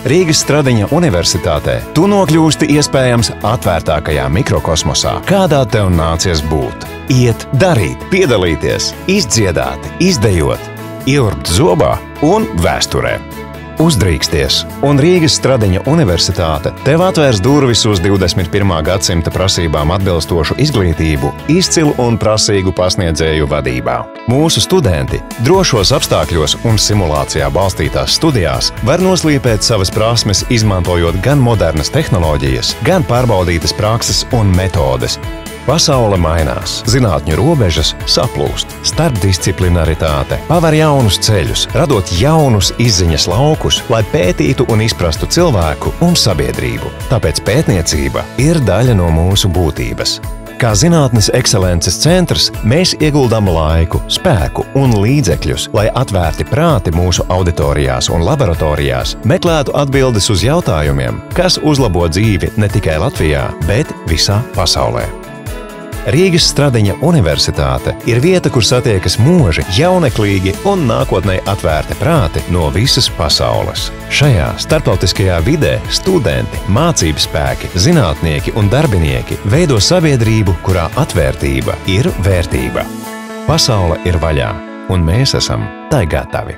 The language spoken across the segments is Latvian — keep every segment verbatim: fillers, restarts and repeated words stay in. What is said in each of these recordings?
Rīgas Stradiņa Universitātē tu nokļūsti iespējams atvērtākajā mikrokosmosā, kādā tev nācies būt. Iet, darīt, piedalīties, izdziedāt, izdejot, ielurbt zobā un vēsturē. Uzdrīksties, un Rīgas Stradiņa Universitāte tev atvērs durvis uz divdesmit pirmā gadsimta prasībām atbilstošu izglītību, izcilu un prasīgu pasniedzēju vadībā. Mūsu studenti drošos apstākļos un simulācijā balstītās studijās var noslīpēt savas prasmes, izmantojot gan modernas tehnoloģijas, gan pārbaudītas prakses un metodes. Pasaule mainās, zinātņu robežas saplūst, starpdisciplinaritāte paver jaunus ceļus, radot jaunus izziņas laukus, lai pētītu un izprastu cilvēku un sabiedrību. Tāpēc pētniecība ir daļa no mūsu būtības. Kā zinātnes ekscelences centrs, mēs ieguldam laiku, spēku un līdzekļus, lai atvērti prāti mūsu auditorijās un laboratorijās meklētu atbildes uz jautājumiem, kas uzlabo dzīvi ne tikai Latvijā, bet visā pasaulē. Rīgas Stradiņa Universitāte ir vieta, kur satiekas mūži, jauneklīgi un nākotnē atvērti prāti no visas pasaules. Šajā starptautiskajā vidē studenti, mācību spēki, zinātnieki un darbinieki veido sabiedrību, kurā atvērtība ir vērtība. Pasaule ir vaļā, un mēs esam tai gatavi.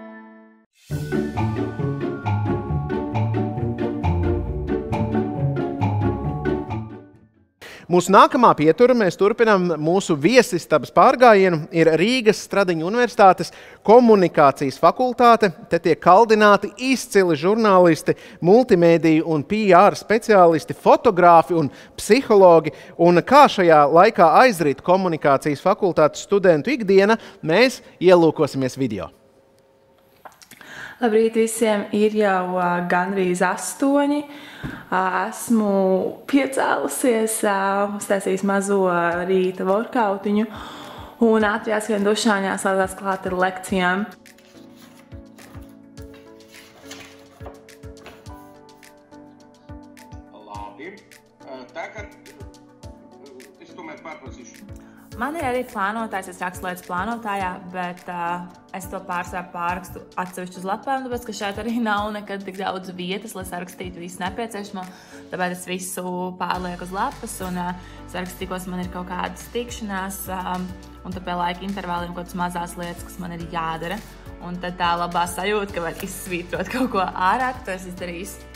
Mūsu nākamā pietura mēs turpinām mūsu viesistabas pārgājienu ir Rīgas Stradiņa Universitātes komunikācijas fakultāte. Te tiek kaldināti izcili žurnālisti, multimēdiju un P R speciālisti, fotogrāfi un psihologi. Un kā šajā laikā aizrit komunikācijas fakultātes studentu ikdiena, mēs ielūkosimies video. Labrīt visiem, ir jau uh, gandrīz astoņi. Uh, esmu piecēlusies, uh, uztaisījis mazo rīta workoutiņu un ātri jāskrien dušā un jāslēdzās klāt ar lekcijām. Labi, tagad es tomēr pārprasīšu. Man ir arī plānotājs, es rakstu lietas plānotājā, bet uh, es to pārsvarā pārrakstu atsevišķi uz lapām, tāpēc, ka šeit arī nav nekad tik daudz vietas, lai sarakstītu visu nepieciešamo. Tāpēc es visu pārlieku uz lapas un uh, sarakstu tikos man ir kaut kādas tikšanās um, un tad pie laika intervāliem kaut kādas mazās lietas, kas man ir jādara. Un tad tā labā sajūta, ka var izsvītrot kaut ko ārā, ka to es izdarīju.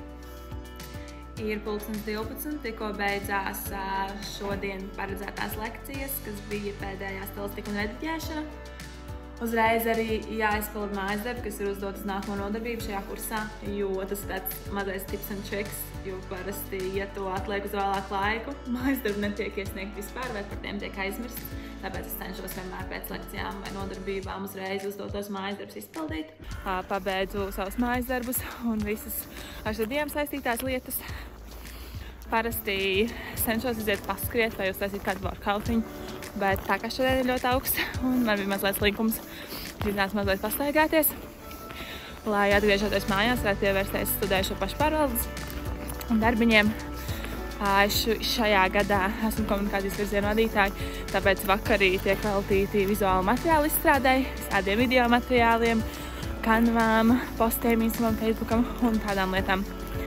Ir pulkstens divpadsmit, tikko beidzās šodien paredzētās lekcijas, kas bija pēdējā stilistika un rediģēšana. Uzreiz arī jāizpild mājas darbi, kas ir uzdotas nākamo nodarbību šajā kursā, jo tas ir tāds mazais tips and tricks, jo parasti, ja to atliek uz vēlāku laiku, mājas darbi netiek iesniegt vispār, vai par tiem tiek aizmirst. Tāpēc es cenšos vienmēr pēc lekcijām vai nodarbībām uzreiz uzdotos mājas darbus izpildīt. Pabeidzu savus mājas darbus un visas ar šodien saistītās lietas. Parasti cenšos iziet paskriet vai uztaisīt kādu workoutiņu, bet tā kā šodien ir ļoti augsts un man bija mazliet slinkums, iznāca mazliet pastaigāties, lai atgriežoties mājās, varētu pievērsties studējušo pašpārvaldes un darbiņiem. Es šajā gadā esmu komunikācijas virzienu vadītāji, tāpēc vakarī tiek veltīti vizuālu materiālu izstrādēji, visādiem video materiāliem, kanvām, postiem, Instagram, Facebookam un tādām lietām.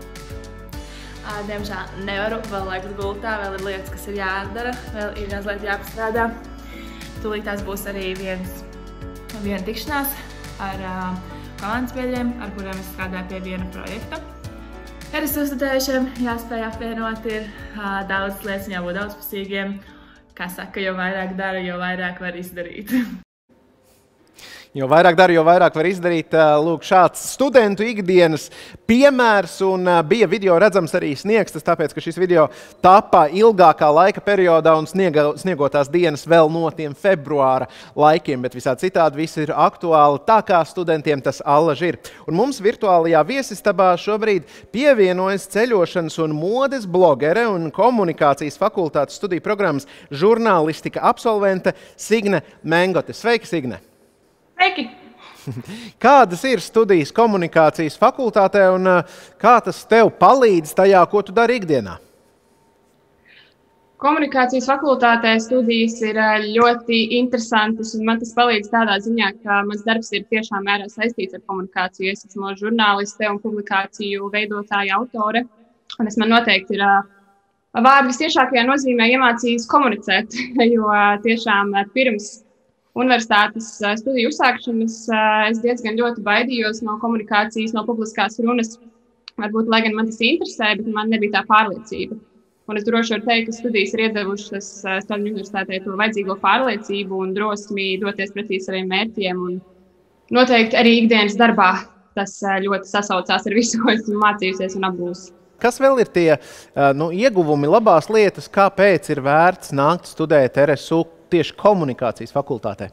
Diemžēl nevaru vēl laikus gultā, vēl ir lietas, kas ir jādara, vēl ir mazliet jāpastrādā. Tūlīt tās būs arī viens, viena tikšanās ar uh, komandas biedriem, ar kuriem es strādāju pie viena projekta. Ar studējušiem jāspēj apvienot ir uh, daudz lietas un jābūt daudzpusīgiem. Kā saka, jo vairāk dara, jo vairāk var izdarīt. Jo vairāk dara, jo vairāk var izdarīt. Lūk, šāds studentu ikdienas piemērs un bija video redzams arī sniegstas, tāpēc, ka šis video tapā ilgākā laika periodā un sniega, sniegotās dienas vēl no tiem februāra laikiem, bet visā citādi viss ir aktuāli, tā kā studentiem tas allaži ir. Un mums virtuālajā viesistabā šobrīd pievienojas ceļošanas un modes blogere un komunikācijas fakultātes studiju programmas žurnālistika absolvente Signe Mengote. Sveiki, Signe! Sveiki! Kādas ir studijas komunikācijas fakultātē un kā tas tev palīdz tajā, ko tu dari ikdienā? Komunikācijas fakultātē studijas ir ļoti interesantas, un man tas palīdz tādā ziņā, ka mans darbs ir tiešām mērā saistīts ar komunikāciju. Es esmu žurnāliste un publikāciju veidotāja autore, un es man noteikti ir vārdi visciešākajā nozīmē iemācījis komunicēt, jo tiešām pirms universitātes studiju uzsākšanas es diezgan ļoti baidījos no komunikācijas, no publiskās runas. Varbūt, lai gan man tas interesē, bet man nebija tā pārliecība. Un es droši varu teikt, ka studijas ir iedevušas Studiju universitātē to vajadzīgo pārliecību un drosmi doties pretī saviem mērķiem. Un noteikti arī ikdienas darbā tas ļoti sasaucās ar visu, ko esmu mācījusies un apgūsi. Kas vēl ir tie nu, ieguvumi, labās lietas, kāpēc ir vērts nākt studēt R S U tieši komunikācijas fakultātē?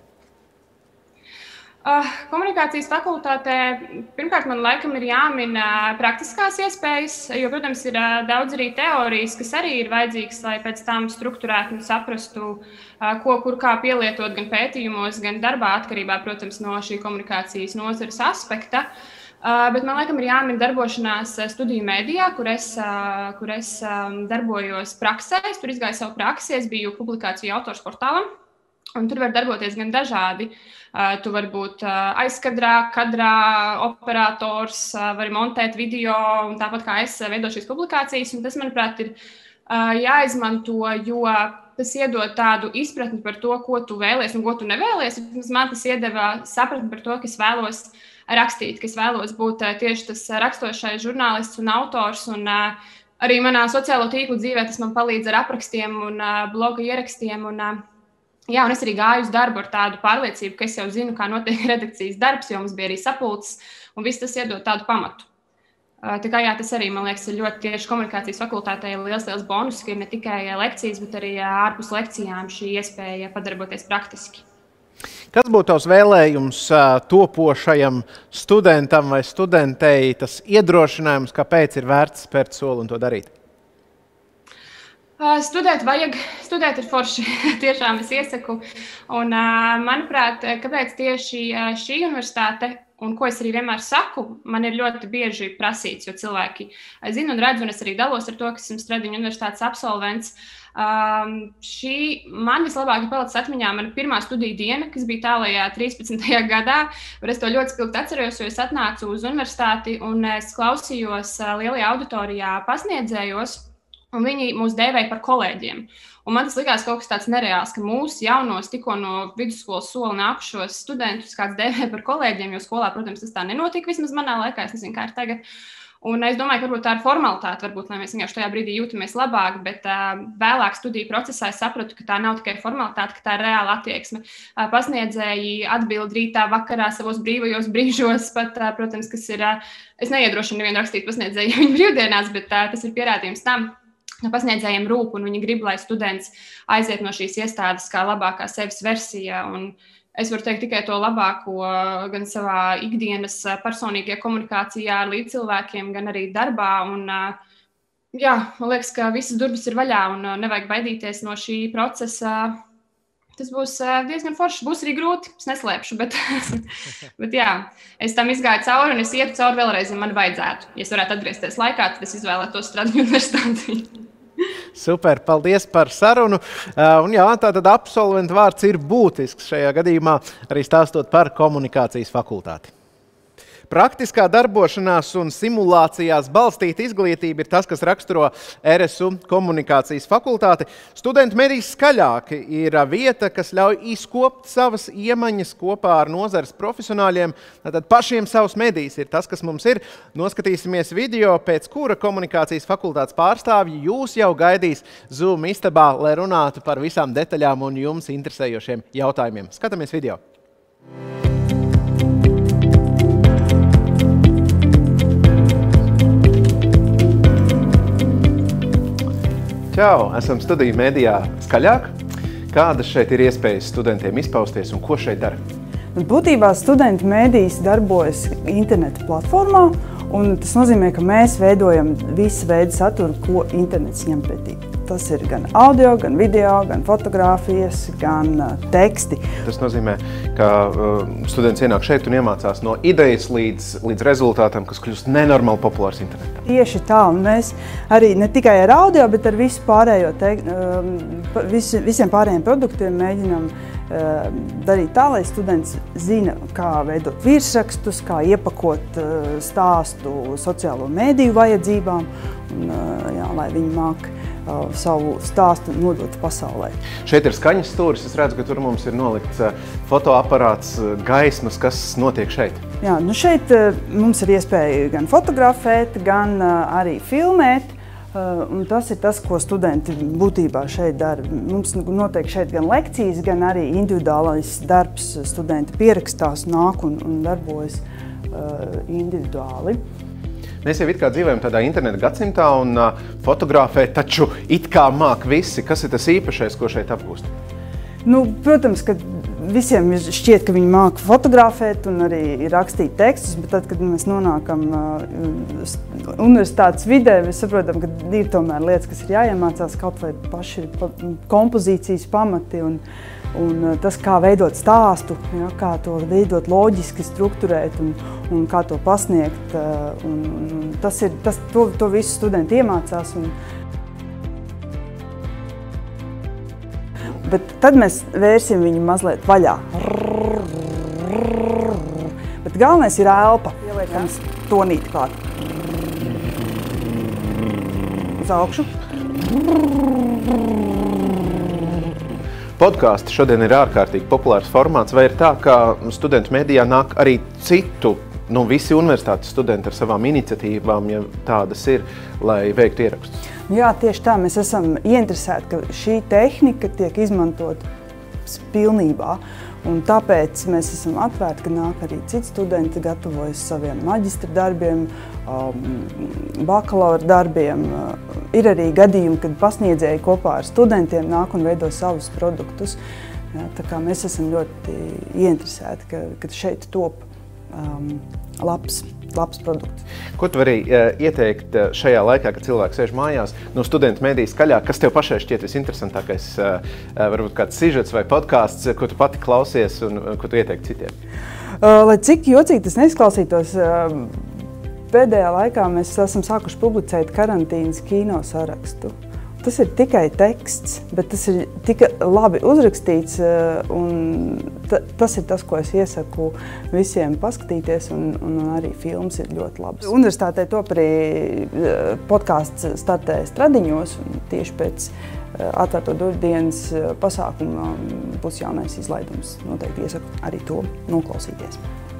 Uh, komunikācijas fakultātē pirmkārt man laikam ir jāmin uh, praktiskās iespējas, jo, protams, ir uh, daudz arī teorijas, kas arī ir vajadzīgas, lai pēc tam strukturētu un saprastu, uh, ko, kur kā pielietot gan pētījumos, gan darbā, atkarībā, protams, no šī komunikācijas nozares aspekta. Uh, bet man laikam ir jāmin darbošanās studiju mēdījā, kur es, uh, kur es um, darbojos praksē, es tur izgāju savu praksi, es biju publikāciju autors portālam. Un tur var darboties gan dažādi. Uh, tu vari būt uh, aizkadrā, kadrā, operators, uh, vari montēt video, un tāpat kā es veidoju šīs publikācijas. Un tas, manuprāt, ir uh, jāizmanto, jo tas iedod tādu izpratni par to, ko tu vēlies un ko tu nevēlies. Man tas iedeva sapratni par to, ka es vēlos rakstīt, ka es vēlos būt uh, tieši tas rakstošais žurnālists un autors. Un, uh, arī manā sociālo tīklu dzīvē tas man palīdz ar aprakstiem un uh, bloga ierakstiem. Un, uh, Jā, un es arī gāju uz darbu ar tādu pārliecību, ka es jau zinu, kā notiek redakcijas darbs, jo mums bija arī sapulces, un viss tas iedod tādu pamatu. Tā kā jā, tas arī, man liekas, ir ļoti tieši komunikācijas fakultātē liels, liels bonus, ka ir ne tikai lekcijas, bet arī ārpus lekcijām šī iespēja padarboties praktiski. Kas būtu tavs vēlējums topošajam studentam vai studentei, tas iedrošinājums, kāpēc ir vērts spērt soli un to darīt? Studēt vajag, studēt ir forši, tiešām es iesaku. Un, manuprāt, kāpēc tieši šī universitāte, un ko es arī vienmēr saku, man ir ļoti bieži prasīts, jo cilvēki zina un redz, un es arī dalos ar to, ka esmu Stradiņu universitātes absolvents. Um, šī man vislabāk ir palicis atmiņā mana pirmā studiju diena, kas bija tālajā trīspadsmitajā gadā, un es to ļoti spilgti atceros, jo es atnācu uz universitāti un es klausījos lielajā auditorijā pasniedzējos, un viņi mūs dēvēja par kolēģiem. Un man tas likās kaut kas tāds nereāls, ka mūsu jaunos, tikko no vidusskolas soli nākušos studentus kāds dēvē par kolēģiem, jo skolā, protams, tas tā nenotika vismaz manā laikā, es nezinu, kā ir tagad. Un es domāju, ka varbūt tā ir formalitāte, varbūt, lai mēs vienkārši tajā brīdī jūtamies labāk, bet uh, vēlāk studiju procesā es sapratu, ka tā nav tikai formalitāte, ka tā ir reāla attieksme. Uh, pasniedzēji atbild rītā, vakarā, savos brīvajos brīžos, pat, uh, protams, kas ir, uh, es neiedrošinu nevienu rakstīt pasniedzēju viņu brīvdienās, bet uh, tas ir pierādījums tam, ka pasniedzējiem rūp un viņi grib, lai students aiziet no šīs iestādes kā labākā sevis versija. Un es varu teikt tikai to labāko gan savā ikdienas personīgajā komunikācijā ar līdzcilvēkiem, gan arī darbā. Un, jā, man liekas, ka visas durvis ir vaļā un nevajag baidīties no šī procesa. Tas būs diezgan forši. Būs arī grūti, es neslēpšu, bet, bet jā, es tam izgāju cauri un es ietu cauri vēlreiz, ja man vajadzētu. Ja es varētu atgriezties laikā, tad es izvēlētos Stradiņu universitāti. Super, paldies par sarunu. Un jā, tātad absolventu vārds ir būtisks šajā gadījumā, arī stāstot par komunikācijas fakultāti. Praktiskā darbošanās un simulācijās balstīta izglītība ir tas, kas raksturo R S U komunikācijas fakultāti. Studentu mediji skaļāki ir vieta, kas ļauj izkopt savas iemaņas kopā ar nozares profesionāļiem. Tātad pašiem savus medijus ir tas, kas mums ir. Noskatīsimies video, pēc kura komunikācijas fakultātes pārstāvji jūs jau gaidīs Zoom istabā, lai runātu par visām detaļām un jums interesējošiem jautājumiem. Skatāmies video! Čau! Esam studiju mēdījā Skaļāk. Kādas šeit ir iespējas studentiem izpausties un ko šeit dara? Būtībā studentu mēdījis darbojas interneta platformā, un tas nozīmē, ka mēs veidojam visu veidu saturu, ko internets ņem pretī. Tas ir gan audio, gan video, gan fotogrāfijas, gan uh, teksti. Tas nozīmē, ka uh, students ienāk šeit un iemācās no idejas līdz, līdz rezultātam, kas kļūst nenormāli populārs internetā. Tieši tā, un mēs arī ne tikai ar audio, bet ar visu pārējo teik, vis, visiem pārējiem produktiem mēģinām uh, darīt tā, lai students zina, kā veidot virsrakstus, kā iepakot uh, stāstu sociālo mēdīju vajadzībām, un, uh, jā, lai viņi māk uh, savu stāstu nodot pasaulē. Šeit ir skaņas stūris, es redzu, ka tur mums ir nolikts uh, fotoaparāts, uh, gaismas, kas notiek šeit. Jā, nu šeit uh, mums ir iespēja gan fotografēt, gan uh, arī filmēt. Uh, un tas ir tas, ko studenti būtībā šeit dara. Mums notiek šeit gan lekcijas, gan arī individuālais darbs. Studenti pierakstās, nāk un, un darbojas uh, individuāli. Mēs jau it kā dzīvojam tādā interneta gadsimtā un uh, fotografēt, taču it kā māk visi. Kas ir tas īpašais, ko šeit apgūst? Nu, protams, ka visiem šķiet, ka viņi māca fotografēt un arī rakstīt tekstus, bet tad, kad mēs nonākam uh, universitātes vidē, mēs saprotam, ka ir tomēr lietas, kas ir jāiemācās, kaut vai paši kompozīcijas pamati un, un tas, kā veidot stāstu, ja, kā to veidot loģiski, strukturēt un, un kā to pasniegt. Uh, un, un tas ir, tas, to, to visu studenti iemācās. Un, Bet tad mēs vērsim viņu mazliet vaļā. Bet galvenais ir elpa. Ieliekam tonīti klāt. Uz augšu. Podkāsti šodien ir ārkārtīgi populārs formāts, vai ir tā, ka studentu medijā nāk arī citu, nu visi universitātes studenti ar savām iniciatīvām, ja tādas ir, lai veiktu ierakstus? Jā, tieši tā. Mēs esam ieinteresēti, ka šī tehnika tiek izmantot pilnībā. Un tāpēc mēs esam atvērti, ka nāk arī citi studenti, gatavojas saviem maģistra darbiem, bakalaura darbiem. Ir arī gadījumi, kad pasniedzēji kopā ar studentiem nāk un veido savus produktus. Jā, tā kā mēs esam ļoti ieinteresēti, ka, ka šeit top um, labs. labs produkts. Ko tu vari uh, ieteikt uh, šajā laikā, kad cilvēks sēž mājās, no studentu mediju skaļā, kas tev pašai šķiet visinteresantākais, uh, uh, varbūt kāds sižets vai podkāsts, ko tu pati klausies un uh, ko tu ieteikti citiem? Uh, lai cik jocīgi tas neizklausītos, uh, pēdējā laikā mēs esam sākuši publicēt karantīnas kino sarakstu. Tas ir tikai teksts, bet tas ir tik labi uzrakstīts, un tas ir tas, ko es iesaku visiem paskatīties, un, un arī filmas ir ļoti labas. Universitātē top arī podkāsts startē Stradiņos, un tieši pēc atvērto durvju dienas pasākuma būs jaunais izlaidums. Noteikti iesaku arī to noklausīties.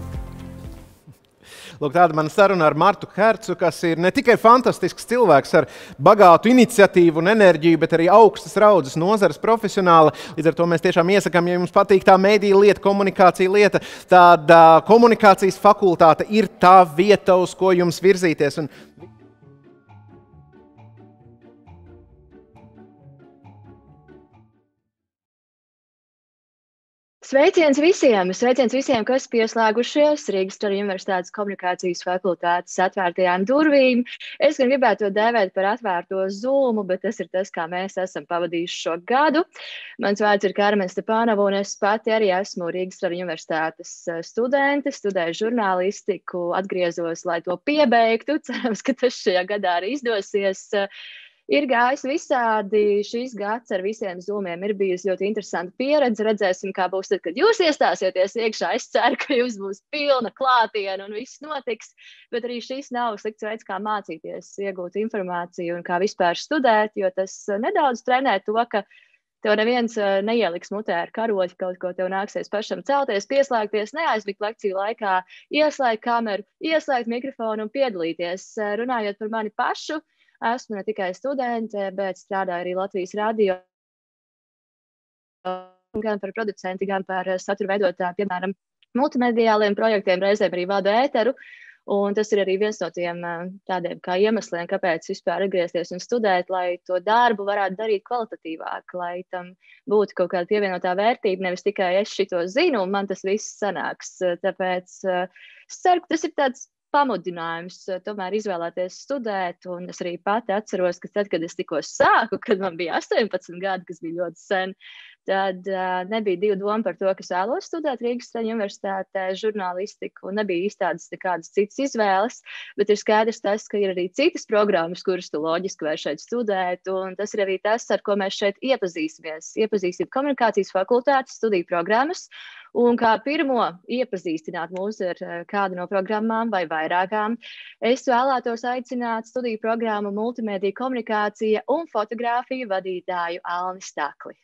Lūk, tāda mana saruna ar Martu Hercu, kas ir ne tikai fantastisks cilvēks ar bagātu iniciatīvu un enerģiju, bet arī augstas raudzes nozares profesionāla. Līdz ar to mēs tiešām iesakām, ja jums patīk tā mēdīja lieta, komunikācija lieta, tāda komunikācijas fakultāte ir tā vieta, uz ko jums virzīties. Un Sveiciens visiem! Sveiciens visiem, kas pieslēgušies Rīgas Traģa Universitātes komunikācijas fakultātes atvērtajām durvīm. Es gan gribētu to dēvēt par atvērto Zoomu, bet tas ir tas, kā mēs esam pavadījuši šo gadu. Mans vārds ir Karmen Stepanova, un es pati arī esmu Rīgas Traģa Universitātes studente, studēju žurnālistiku, atgriezos, lai to piebeigtu. Cerams, ka tas šajā gadā arī izdosies. Ir gājis visādi, šīs gads ar visiem Zoomiem ir bijusi ļoti interesanta pieredze. Redzēsim, kā būs tad, kad jūs iestāsieties iekšā. Es ceru, ka jums būs pilna klātiena un viss notiks, bet arī šis nav slikts veids, kā mācīties, iegūt informāciju un kā vispār studēt, jo tas nedaudz trenē to, ka tev neviens neieliks mutē ar karoķi, kaut ko tev nāksies pašam celties, pieslēgties, neaizmigt lekciju laikā, ieslēgt kameru, ieslēgt mikrofonu un piedalīties. Runājot par mani pašu, esmu ne tikai studente, bet strādāju arī Latvijas radio, gan par producenti, gan par satura veidotāju, piemēram, multimediāliem projektiem, reizēm arī vadu ēteru. Un tas ir arī viens no tiem tādiem kā iemesliem, kāpēc vispār atgriezties un studēt, lai to darbu varētu darīt kvalitatīvāk, lai tam būtu kaut kāda pievienotā vērtība, nevis tikai es šito zinu un man tas viss sanāks. Tāpēc es ceru, ka tas ir tāds pamudinājums tomēr izvēlēties studēt. Un es arī pati atceros, ka tad, kad es tikko sāku, kad man bija astoņpadsmit gadi, kas bija ļoti sen, tad uh, nebija divu domu par to, ka es vēlos studēt Rīgas Traņu universitātē žurnālistiku, un nebija izstādes nekādas citas izvēles, bet ir skaidrs tas, ka ir arī citas programmas, kuras tu loģiski var šeit studēt, un tas ir arī tas, ar ko mēs šeit iepazīsimies. Iepazīsim komunikācijas fakultātes studiju programmas, un kā pirmo iepazīstināt mūs ar kādu no programmām vai vairākām, es vēlētos aicināt studiju programmu multimēdija komunikācija un fotogrāfiju vadītāju Alni Stakli.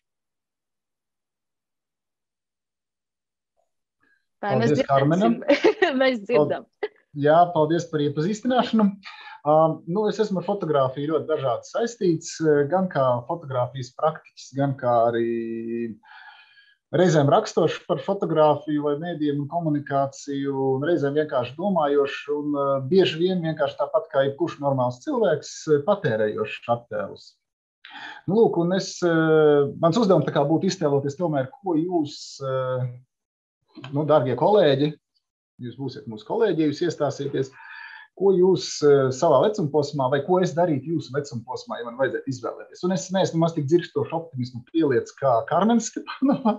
Vai paldies, mēs Karmenam. Mēs dzirdam. Jā, paldies par iepazīstināšanu. Um, nu, es esmu ar fotogrāfiju ļoti dažādi saistīts, gan kā fotogrāfijas praktiķis, gan kā arī reizēm rakstošs par fotogrāfiju vai mēdījiem un komunikāciju, un reizēm vienkārši domājošs, un uh, bieži vien vienkārši tāpat kā jebkurš normāls cilvēks patērējošs attēlus. Nu, lūk, un es, uh, mans uzdevums tā kā būtu iztēloties tomēr, ko jūs... Uh, Nu, dārgie kolēģi, jūs būsiet mūsu kolēģi, ja jūs iestāsieties, ko jūs uh, savā vecumposmā, vai ko es darītu jūsu vecumposmā, ja man vajadzētu izvēlēties. Un es neesmu maz tik dzirkstošu optimismu pieliec kā Karmens Stepanova.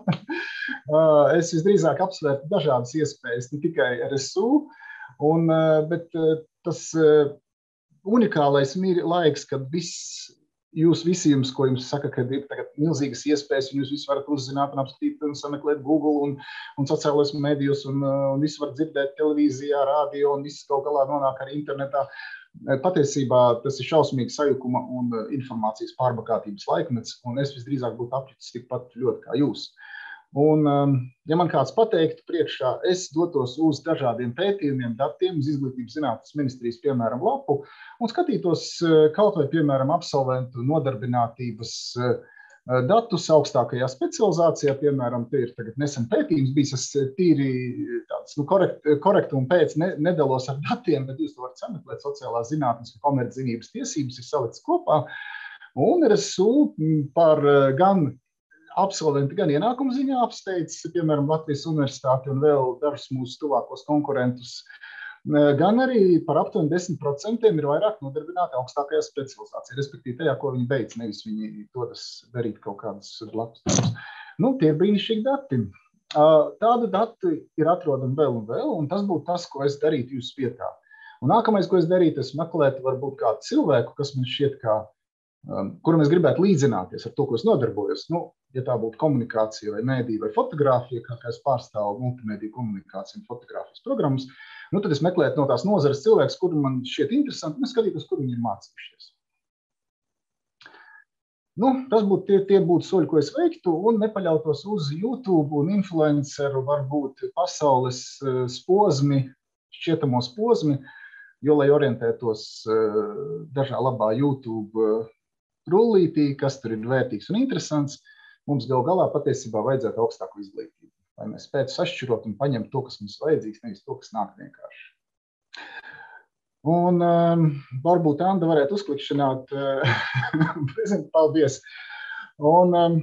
uh, es visdrīzāk apsvērtu dažādas iespējas, ne tikai R S U, un, uh, bet uh, tas uh, unikālais mir, laiks, kad viss, jūs visi jums, ko jums saka, ka ir tagad milzīgas iespējas, un jūs visi varat uzzināt un apskatīt un sameklēt Google un, un sociālos medijos, un, un visi var dzirdēt televīzijā, radio, un viss kaut galā nonāk arī internetā. Patiesībā tas ir šausmīgi sajukuma un informācijas pārbagātības laikmets, un es visdrīzāk būtu apjutis tikpat ļoti kā jūs. Un, ja man kāds pateiktu priekšā, es dotos uz dažādiem pētījumiem, datiem, uz Izglītības zinātnes ministrijas, piemēram, lapu, un skatītos kaut vai, piemēram, absolventu nodarbinātības datus augstākajā specializācijā, piemēram, te ir tagad nesen pētījums bijis, es tīri tāds, nu, korekt, korektu un pēc ne, nedalos ar datiem, bet jūs to varat sameklēt sociālās zinātnes un komerczinības tiesības, ir salikts kopā, un R S U par gan absolventi gan ienākumu ziņā apsteidz, piemēram, Latvijas universitāti un vēl dažus mūsu tuvākos konkurentus, gan arī par aptuveni desmit procentiem ir vairāk nodarbināti augstākajā specializācijā, respektīvi tajā, ko viņi beidz, nevis viņi dodas darīt kaut kādus blakus darbus. Nu, tie ir brīnišķīgi dati. Tādu dati ir atrodami vēl un vēl, un tas būtu tas, ko es darītu jūsu vietā. Un nākamais, ko es darītu, es meklētu varbūt kādu cilvēku, kas man šķiet kā, kuru mēs gribētu līdzināties ar to, ko es nodarbojos. Nu, ja tā būtu komunikācija vai mēdija vai fotogrāfija, kā es pārstāvu multimēdiju komunikāciju un fotogrāfijas programmas, nu tad es meklētu no tās nozares cilvēks, kuru man šķiet interesanti, un es skatītos, kur viņi ir mācījušies. Nu, tas būtu, tie, tie būtu soļi, ko es veiktu, un nepaļautos uz YouTube un influenceru, varbūt pasaules posmi, šķietamos posmi, jo, lai orientētos dažā labā YouTube rullītī, kas tur ir vērtīgs un interesants, mums gal galā patiesībā vajadzētu augstāku izglītību, lai mēs spētu sašķirot un paņemt to, kas mums vajadzīgs, nevis to, kas nāk vienkārši. Un um, varbūt Anda varētu uzklikšanāt. Uh, paldies. Un um,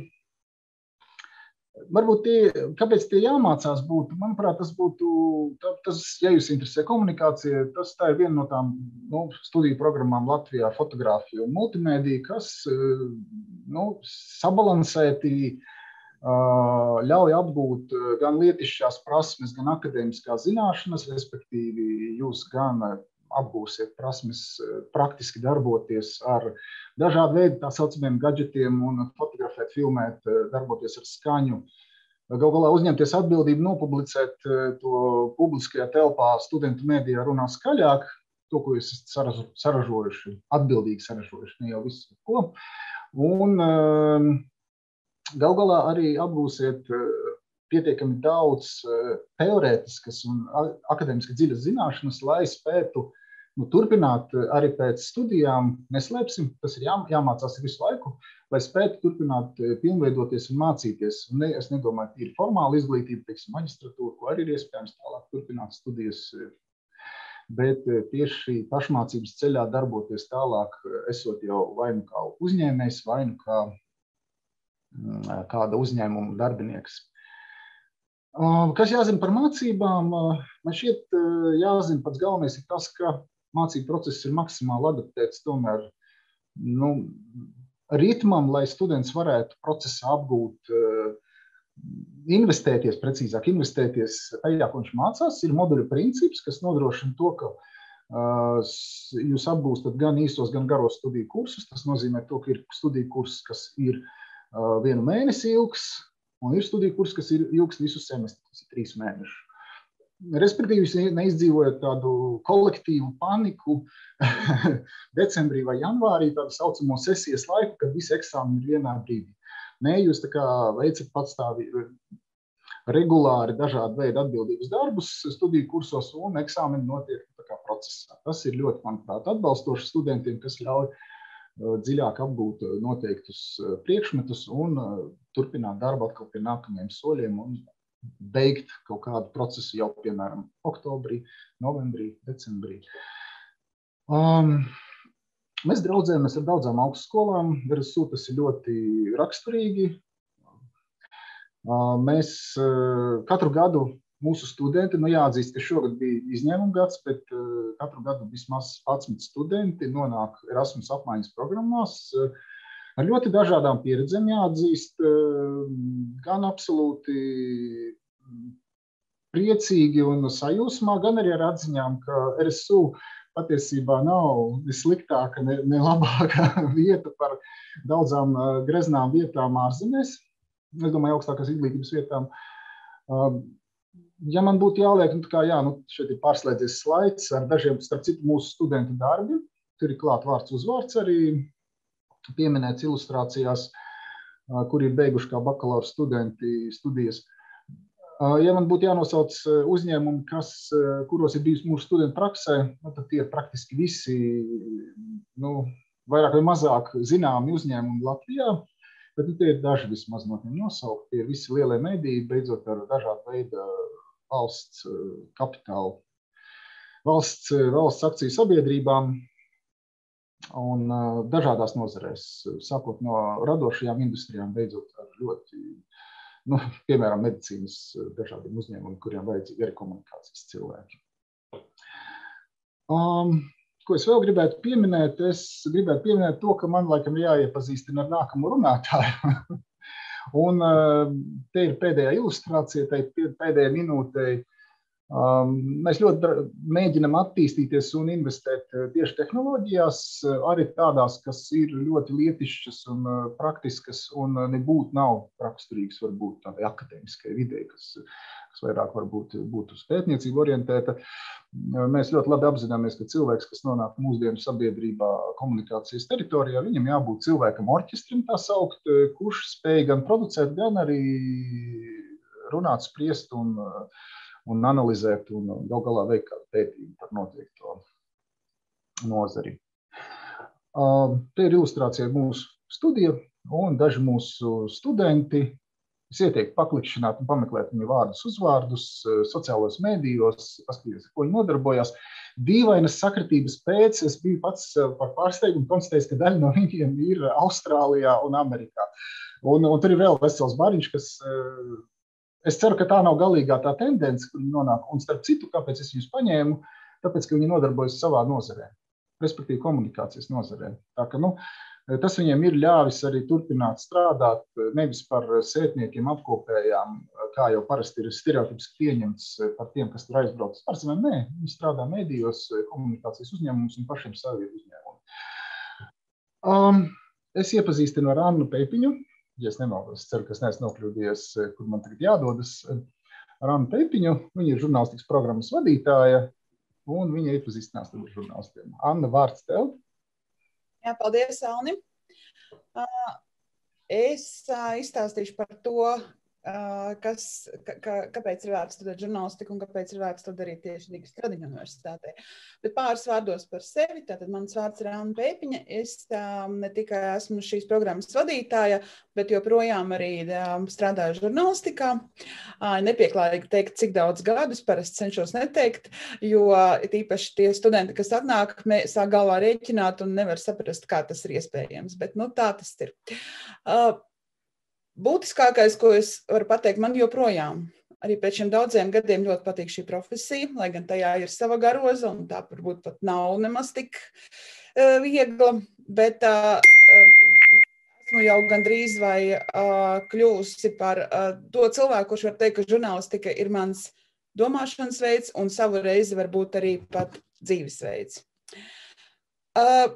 varbūt tie, kāpēc tie jāmācās būtu, manuprāt, tas būtu, tas, ja jūs interesē komunikācija, tas tā ir viena no tām nu, studiju programmām Latvijā, fotogrāfija un multimēdija, kas nu, sabalansēti ļauj apgūt gan lietišķās prasmes, gan akadēmiskās zināšanas, respektīvi jūs gan apgūsiet prasmes praktiski darboties ar dažādu veidu tā saucamiem gadžetiem un fotografēt, filmēt, darboties ar skaņu. Gal galā uzņemties atbildību, nopublicēt to publiskajā telpā studentu mēdījā runā skaļāk, to, ko jūs esat saražojuši, atbildīgi saražojuši, ne jau visu ko. Un gal galā arī apgūsiet pietiekami daudz teorētiskas un akadēmiski dziļas zināšanas, lai spētu nu, turpināt arī pēc studijām, neslēpsim, tas ir jā, jāmācās visu laiku, lai spētu turpināt pilnveidoties un mācīties. Un ne, es nedomāju, tīri formāla izglītība, teiksim, maģistratūra, ko arī ir iespējams tālāk turpināt studijas, bet tieši pašmācības ceļā darboties tālāk, esot jau vai nu kā uzņēmējs, vai nu kā kāda uzņēmuma darbinieks. Kas jāzina par mācībām? Man šķiet, jāzina pats galvenais ir tas, ka mācību process ir maksimāli adaptēts tomēr nu, ritmam, lai students varētu procesā apgūt, investēties, precīzāk investēties tajā, ko viņš mācās. Ir moduļu princips, kas nodrošina to, ka jūs apgūstat gan īstos, gan garos studiju kursus. Tas nozīmē to, ka ir studiju kurs, kas ir vienu mēnesi ilgs, un ir studiju kurs, kas ir ilgs visu semestri, tas ir trīs mēneši. Respektīvi, jūs neizdzīvojat tādu kolektīvu paniku decembrī vai janvārī, tādu saucamo sesijas laiku, kad visi eksāmeni ir vienā brīdī. Nē, jūs tā kā veicat patstāvīgi regulāri dažādu veidu atbildības darbus studiju kursos un eksāmeni notiek tā kā procesā. Tas ir ļoti, manuprāt, atbalstoši studentiem, kas ļauj dziļāk apgūt noteiktus priekšmetus un turpināt darbu atkal pie nākamajiem soļiem un beigt kaut kādu procesu jau, piemēram, oktobrī, novembrī, decembrī. Um, mēs draudzējamies ar daudzām augstskolām. R S U tas ir ļoti raksturīgi. Uh, mēs uh, katru gadu mūsu studenti, nu jāatzīst, ka šogad bija izņēmuma gads, bet uh, katru gadu vismaz padsmit studenti nonāk Erasmus apmaiņas programmās uh, ar ļoti dažādām pieredzēm, jāatzīst, uh, gan absolūti priecīgi un sajūsmā, gan arī ar atziņām, ka R S U patiesībā nav ne sliktāka, ne, ne labāka vieta par daudzām uh, greznām vietām ārzemēs. Es domāju, augstākās izglītības vietām. Uh, Ja man būtu jāliek, nu, tā kā, jā, nu, šeit ir pārslēdzies slaids ar dažiem, starp citu, mūsu studentu darbi. Tur ir klāt vārds uzvārds arī pieminēts ilustrācijās, kur ir beiguši kā bakalaura studenti studijas. Ja man būtu jānosauc uzņēmumi, kas, kuros ir bijusi mūsu studentu praksē, nu, tad tie ir praktiski visi, nu, vairāk vai mazāk zināmi uzņēmumi Latvijā, bet nu, tie ir daži vismaz no tiem nosaukt. Tie ir visi lielie mediji, beidzot ar dažādu veidu valsts kapitālu, valsts, valsts akciju sabiedrībām un dažādās nozarēs, sākot no radošajām industrijām, beidzot ar ļoti, nu, piemēram, medicīnas dažādiem uzņēmumiem, kuriem vajadzīgi arī komunikācijas cilvēki. Um, ko es vēl gribētu pieminēt? Es gribētu pieminēt to, ka man laikam jāiepazīstina ar nākamo runātāju. Un te ir pēdējā ilustrācija, te ir pēdējā minūtei. Mēs ļoti mēģinam attīstīties un investēt tieši tehnoloģijās, arī tādās, kas ir ļoti lietišķas un praktiskas un nebūtu nav raksturīgas varbūt tādai akadēmiskai videi, kas, kas vairāk varbūt būtu uz pētniecību orientēta. Mēs ļoti labi apzināmies, ka cilvēks, kas nonāk mūsdienu sabiedrībā komunikācijas teritorijā, viņam jābūt cilvēkam orķestrim tā saukt, kurš spēj gan producēt, gan arī runāt, spriest un un analizēt un gal galā veikt kādu pētījumu par noteikto nozari. Uh, te ir ilustrācija mūsu studija un daži mūsu studenti. Es ieteiktu paklikšķināt un pameklēt viņu vārdus, uzvārdus sociālos mēdījos, paskatīties, ko viņi nodarbojās. Dīvainas sakritības pēc es biju pats par pārsteigumu konstatējis, ka daļa no viņiem ir Austrālijā un Amerikā. Un, un tur ir vēl vesels bariņš, kas es ceru, ka tā nav galīgā tā tendence, kur viņi nonāk. Un starp citu, kāpēc es viņus paņēmu? Tāpēc, ka viņi nodarbojas savā nozarē, respektīvi komunikācijas nozarē. Tā ka, nu, tas viņiem ir ļāvis arī turpināt strādāt, nevis par sētniekiem apkopējām, kā jau parasti ir stereotipiski pieņemts par tiem, kas tur aizbrauc. Pārsvarā, nē, viņi strādā medijos, komunikācijas uzņēmumus un pašiem savi uzņēmumi. Um, es iepazīstinu ar Annu Peipiņu. Ja es nemaldos, ceru, ka es neesmu nokļūdījies, kur man tagad jādodas, ar Annu Peipiņu. Viņa ir žurnālistikas programmas vadītāja, un viņa iepazīstinās ar žurnālistiem. Anna, vārds tev. Jā, paldies, Alni. Es izstāstīšu par to, kas, ka, kāpēc ir vērts studēt žurnālistiku un kāpēc ir vērts to darīt tieši Rīgas Tradiņu universitātē. Bet pāris vārdos par sevi. Tātad mans vārds ir Anna Peipiņa. Es um, ne tikai esmu šīs programmas vadītāja, bet joprojām arī um, strādāju žurnālistikā. Uh, nepieklājīgi teikt, cik daudz gadus, parasti cenšos neteikt, jo tīpaši tie studenti, kas atnāk, sāk galvā rēķināt un nevar saprast, kā tas ir iespējams. Bet nu, tā tas ir. Uh, Būtiskākais, ko es varu pateikt, man joprojām arī pēc šiem daudziem gadiem ļoti patīk šī profesija, lai gan tajā ir sava garoza, un tā varbūt pat nav nemaz tik uh, viegla, bet uh, esmu jau gandrīz vai uh, kļūsi par uh, to cilvēku, kurš var teikt, ka žurnālistika ir mans domāšanas veids un savu reizi varbūt arī pat dzīvesveids. Uh,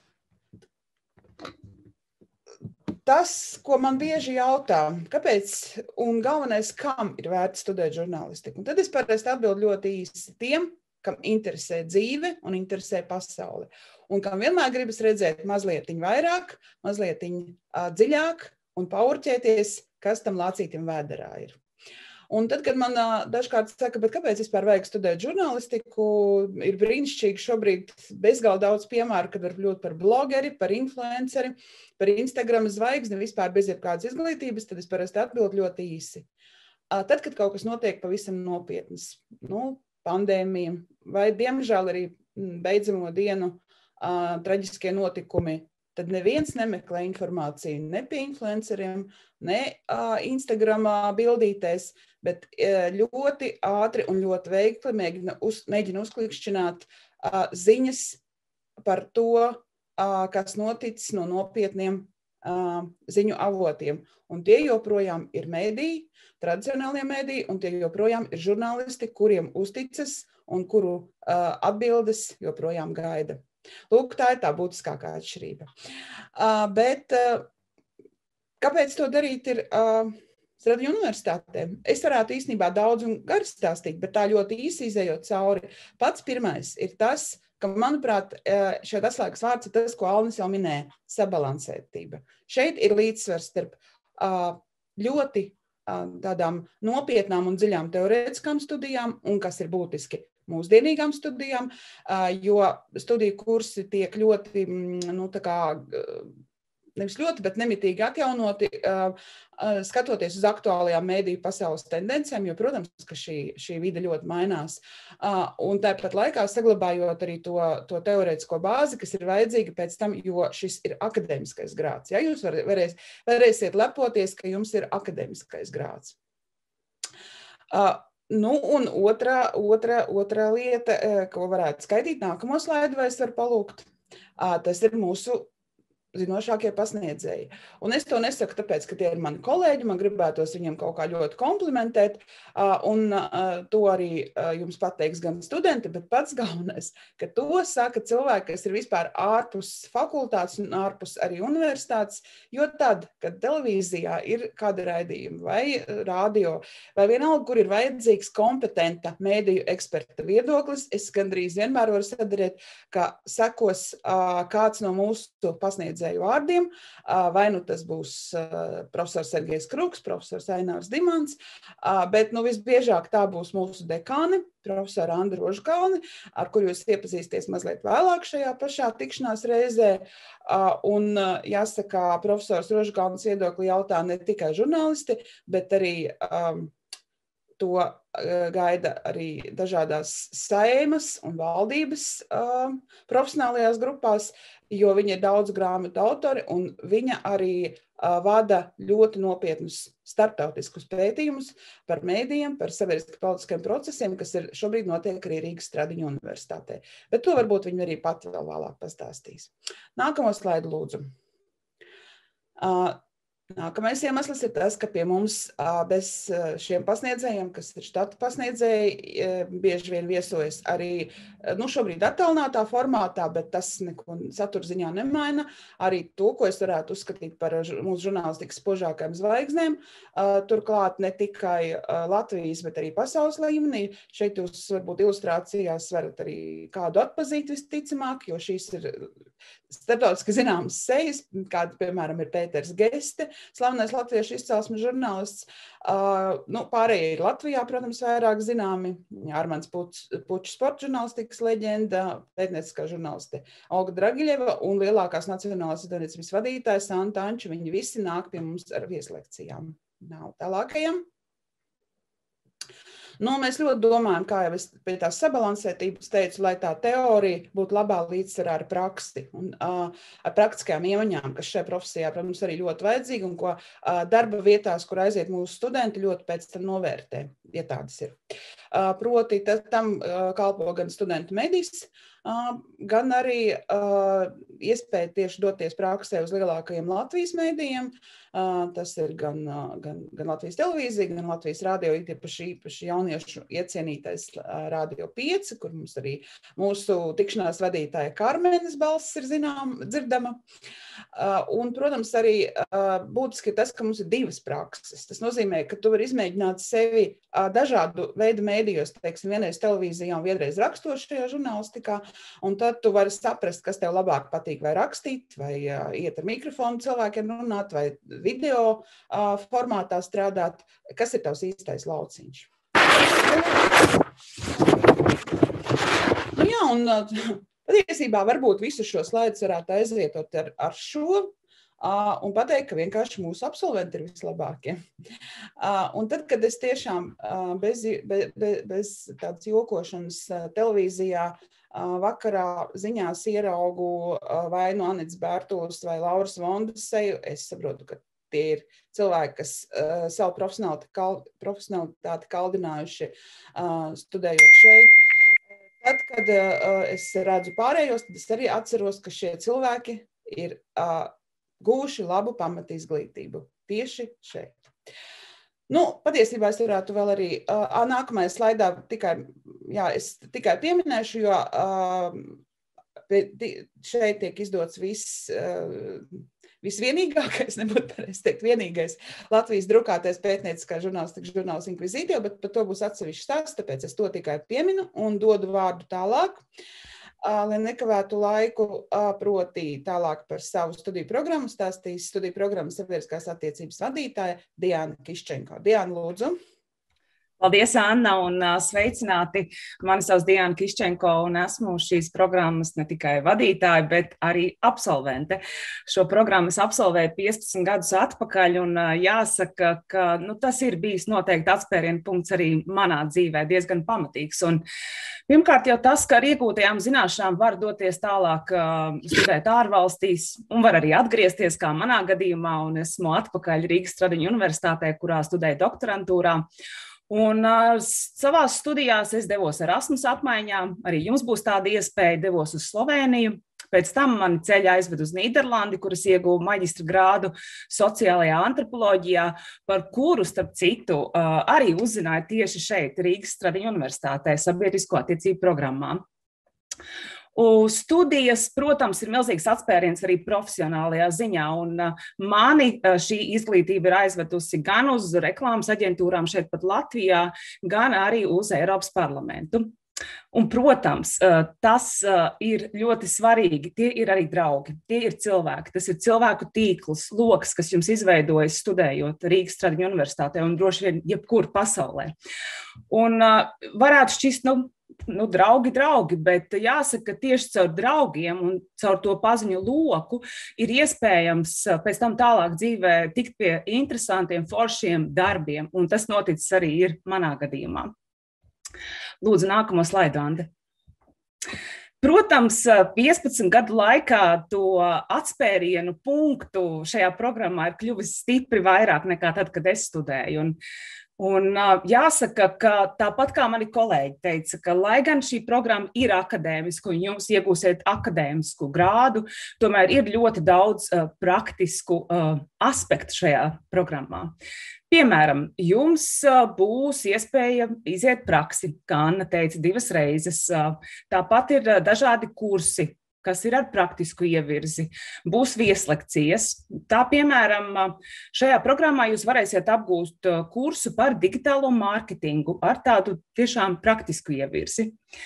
tas, ko man bieži jautā, kāpēc un galvenais, kam ir vērts studēt žurnālistiku. Un tad es parasti atbildu ļoti īsi tiem, kam interesē dzīve un interesē pasaule. Un kam vienmēr gribas redzēt mazliet vairāk, mazliet uh, dziļāk un paurķēties, kas tam lācītim vēderā ir. Un tad, kad man uh, dažkārt saka, bet kāpēc vispār vajag studēt žurnālistiku, ir brīnišķīgi šobrīd bezgalīgi daudz piemēru, kad var kļūt par blogeri, par influenceri, par Instagram zvaigzni, vispār bez jebkādas izglītības, tad es parasti atbildu ļoti īsi. Uh, tad, kad kaut kas notiek pavisam nopietnas, nu, pandēmija vai, diemžēl, arī beidzamo dienu uh, traģiskie notikumi, tad neviens nemeklē informāciju ne pie influenceriem, ne uh, Instagramā bildītēs, bet uh, ļoti ātri un ļoti veikli mēģina, uz, mēģina uzklikšķināt uh, ziņas par to, uh, kas noticis no nopietniem uh, ziņu avotiem. Un tie joprojām ir mēdīji, tradicionālie mēdīji, un tie joprojām ir žurnālisti, kuriem uzticas un kuru uh, atbildes joprojām gaida. Lūk, tā ir tā būtiskākā atšķirība. Uh, bet uh, kāpēc to darīt ir uh, Stradiņu universitātē? Es varētu īstenībā daudz un gari stāstīt, bet tā ļoti īsi izējot cauri. Pats pirmais ir tas, ka, manuprāt, šeit atslēgas vārds ir tas, ko Alnis jau minēja - sabalansētība. Šeit ir līdzsvars starp uh, ļoti uh, tādām nopietnām un dziļām teorētiskām studijām, un kas ir būtiski, mūsdienīgām studijām, jo studiju kursi tiek ļoti, nu, tā kā, nevis ļoti, bet nemitīgi atjaunoti, skatoties uz aktuālajām mēdīju pasaules tendencēm, jo, protams, ka šī, šī vide ļoti mainās. Un tāpat laikā saglabājot arī to, to teorētisko bāzi, kas ir vajadzīga pēc tam, jo šis ir akadēmiskais grāds. Ja? Jūs var, varēs, varēsiet lepoties, ka jums ir akadēmiskais grāds. Nu, un otrā, otrā, otrā lieta, ko varētu skaitīt, nākamo slaidu, vai es varu palūgt, tas ir mūsu zinošākie pasniedzēji. Un es to nesaku tāpēc, ka tie ir mani kolēģi, man gribētos viņiem kaut kā ļoti komplimentēt, un to arī jums pateiks gan studenti, bet pats galvenais, ka to saka cilvēki, kas ir vispār ārpus fakultātes un ārpus arī universitātes, jo tad, kad televīzijā ir kāda raidījuma vai radio, vai vienalga, kur ir vajadzīgs kompetenta mēdīju eksperta viedoklis, es gandrīz vienmēr varu sadarīt, ka sekos kāds no mūsu pasniedzējiem vārdiem, vai nu tas būs profesors Sergejs Kruks, profesors Ainārs Dimants, bet nu visbiežāk tā būs mūsu dekāni, profesora Andra Rožkalni, ar kuru jūs iepazīsties mazliet vēlāk šajā pašā tikšanās reizē. Un jāsaka, profesors Rožkalnis viedokli jautā ne tikai žurnālisti, bet arī um, to gaida arī dažādās saimas un valdības uh, profesionālajās grupās, jo viņa ir daudz grāmatu autori un viņa arī uh, vada ļoti nopietnus starptautiskus pētījumus par mēdījiem, par sabiedriski politiskiem procesiem, kas ir šobrīd notiek arī Rīgas Stradiņu universitātē. Bet to varbūt viņa arī pati vēl vēlāk pastāstīs. Nākamo slaidu lūdzu. Uh, Nākamais iemesls ir tas, ka pie mums bez šiem pasniedzējiem, kas ir štata pasniedzēji, bieži vien viesojas arī, nu, šobrīd attālinātā formātā, bet tas neko saturziņā nemaina. Arī to, ko es varētu uzskatīt par mūsu žurnālistikas spožākajām zvaigznēm, turklāt ne tikai Latvijas, bet arī pasaules līmenī. Šeit jūs varbūt ilustrācijās varat arī kādu atpazīt visticamāk, jo šīs ir starptautiski zināmas sejas, kāda, piemēram, ir Pēters Geste, slavenais latviešu izcelsmes žurnālists. Uh, nu, pārējie ir Latvijā, protams, vairāk zināmi. Armands Pučs sporta žurnālistikas leģenda, pētnieciskā žurnāliste Olga Dragiļeva un lielākās nacionālās izdevniecības vadītājs Santa Anča. Viņi visi nāk pie mums ar vieslekcijām. Nav tālākajam. Nu, mēs ļoti domājam, kā jau es pie tās sabalansētības teicu, lai tā teorija būtu labā līdzsvarā ar praksi un uh, ar praktiskajām iemaņām, kas šajā profesijā, protams, arī ļoti vajadzīga un ko uh, darba vietās, kur aiziet mūsu studenti, ļoti pēc tam novērtē, ja tādas ir. Uh, proti, tad tam uh, kalpo gan studentu medijas, Uh, gan arī uh, iespēja tieši doties praksē uz lielākajiem Latvijas mēdījiem. Uh, tas ir gan, uh, gan, gan Latvijas televīzija, gan Latvijas radio, īpaši, īpaši jauniešu iecienītais uh, Radio pieci, kur mums arī mūsu tikšanās vadītāja Karmenes balss ir zinām, dzirdama. Uh, un, protams, arī uh, būtiski tas, ka mums ir divas prakses. Tas nozīmē, ka tu vari izmēģināt sevi uh, dažādu veidu mēdījos, teiksim, vienreiz televīzijā un vienreiz rakstošajā žurnālistikā, un tad tu vari saprast, kas tev labāk patīk, vai rakstīt, vai uh, iet ar mikrofonu cilvēkiem runāt, vai video uh, formātā strādāt, kas ir tavs īstais lauciņš. Nu jā, un uh, patiesībā varbūt visus šos slaidus varētu aizvietot ar, ar šo uh, un pateikt, ka vienkārši mūsu absolventi ir vislabākie. Uh, un tad, kad es tiešām uh, bez, be, be, bez tādas jokošanas uh, televīzijā uh, vakarā ziņās ieraugu uh, vai no Anits Bērtules vai Lauras Vondas seju, es saprotu, ka tie ir cilvēki, kas uh, savu profesionalitāti, kal, profesionalitāti kaldinājuši uh, studējot šeit. Tad, kad uh, es redzu pārējos, tad es arī atceros, ka šie cilvēki ir uh, guvuši labu pamatizglītību tieši šeit. Nu, patiesībā es varētu vēl arī uh, nākamajā slaidā tikai, jā, es tikai pieminēšu, jo uh, šeit tiek izdots viss, uh, visvienīgākais, nebūtu pareizi teikt, vienīgais Latvijas drukātais pētnieciskā žurnālistika žurnāls Inkvizītio, bet par to būs atsevišķs stāsts, tāpēc es to tikai pieminu un dodu vārdu tālāk, lai nekavētu laiku, proti tālāk par savu studiju programmu stāstīs studiju programmas sabiedriskās attiecības vadītāja Diana Kiščenko. Diana, lūdzu. Paldies, Anna, un sveicināti. Mani sauc Diana Kiščenko, un esmu šīs programmas ne tikai vadītāja, bet arī absolvente. Šo programmu es absolvēju piecpadsmit gadus atpakaļ, un jāsaka, ka nu, tas ir bijis noteikti atspērienu punkts arī manā dzīvē, diezgan pamatīgs. Un pirmkārt jau tas, ka ar iegūtajām zināšanām var doties tālāk uh, studēt ārvalstīs, un var arī atgriezties, kā manā gadījumā, un esmu atpakaļ Rīgas Stradiņu universitātē, kurā studēju doktorantūrā. Un uh, savās studijās es devos Erasmus apmaiņā, arī jums būs tāda iespēja, devos uz Slovēniju. Pēc tam mani ceļi aizved uz Nīderlandi, kuras ieguvu maģistra grādu sociālajā antropoloģijā, par kuru, starp citu, uh, arī uzzināju tieši šeit, Rīgas Stradiņu universitātē, sabiedrisko attiecību programmā. Uz studijas, protams, ir milzīgs atspēriens arī profesionālajā ziņā, un mani šī izglītība ir aizvedusi gan uz reklāmas aģentūrām šeit pat Latvijā, gan arī uz Eiropas parlamentu. Un, protams, tas ir ļoti svarīgi, tie ir arī draugi, tie ir cilvēki, tas ir cilvēku tīkls, loks, kas jums izveidojas studējot Rīgas Stradiņu universitātē un droši vien jebkur pasaulē. Un varētu šķist, nu, Nu, draugi, draugi, bet jāsaka, ka tieši caur draugiem un caur to paziņu loku ir iespējams pēc tam tālāk dzīvē tikt pie interesantiem, foršiem darbiem, un tas noticis arī ir manā gadījumā. Lūdzu, nākamo slaidu, Ande. Protams, piecpadsmit gadu laikā to atspērienu punktu šajā programmā ir kļuvis stipri vairāk nekā tad, kad es studēju. Un, Un jāsaka, ka tāpat kā mani kolēģi teica, ka lai gan šī programma ir akadēmiska un jums iegūsiet akadēmisku grādu, tomēr ir ļoti daudz uh, praktisku uh, aspektu šajā programmā. Piemēram, jums uh, būs iespēja iziet praksi, kā Anna teica, divas reizes. Uh, tāpat ir uh, dažādi kursi, kas ir ar praktisku ievirzi, būs vieslekcijas. Tā, piemēram, šajā programmā jūs varēsiet apgūst kursu par digitālo mārketingu ar tādu tiešām praktisku ievirzi.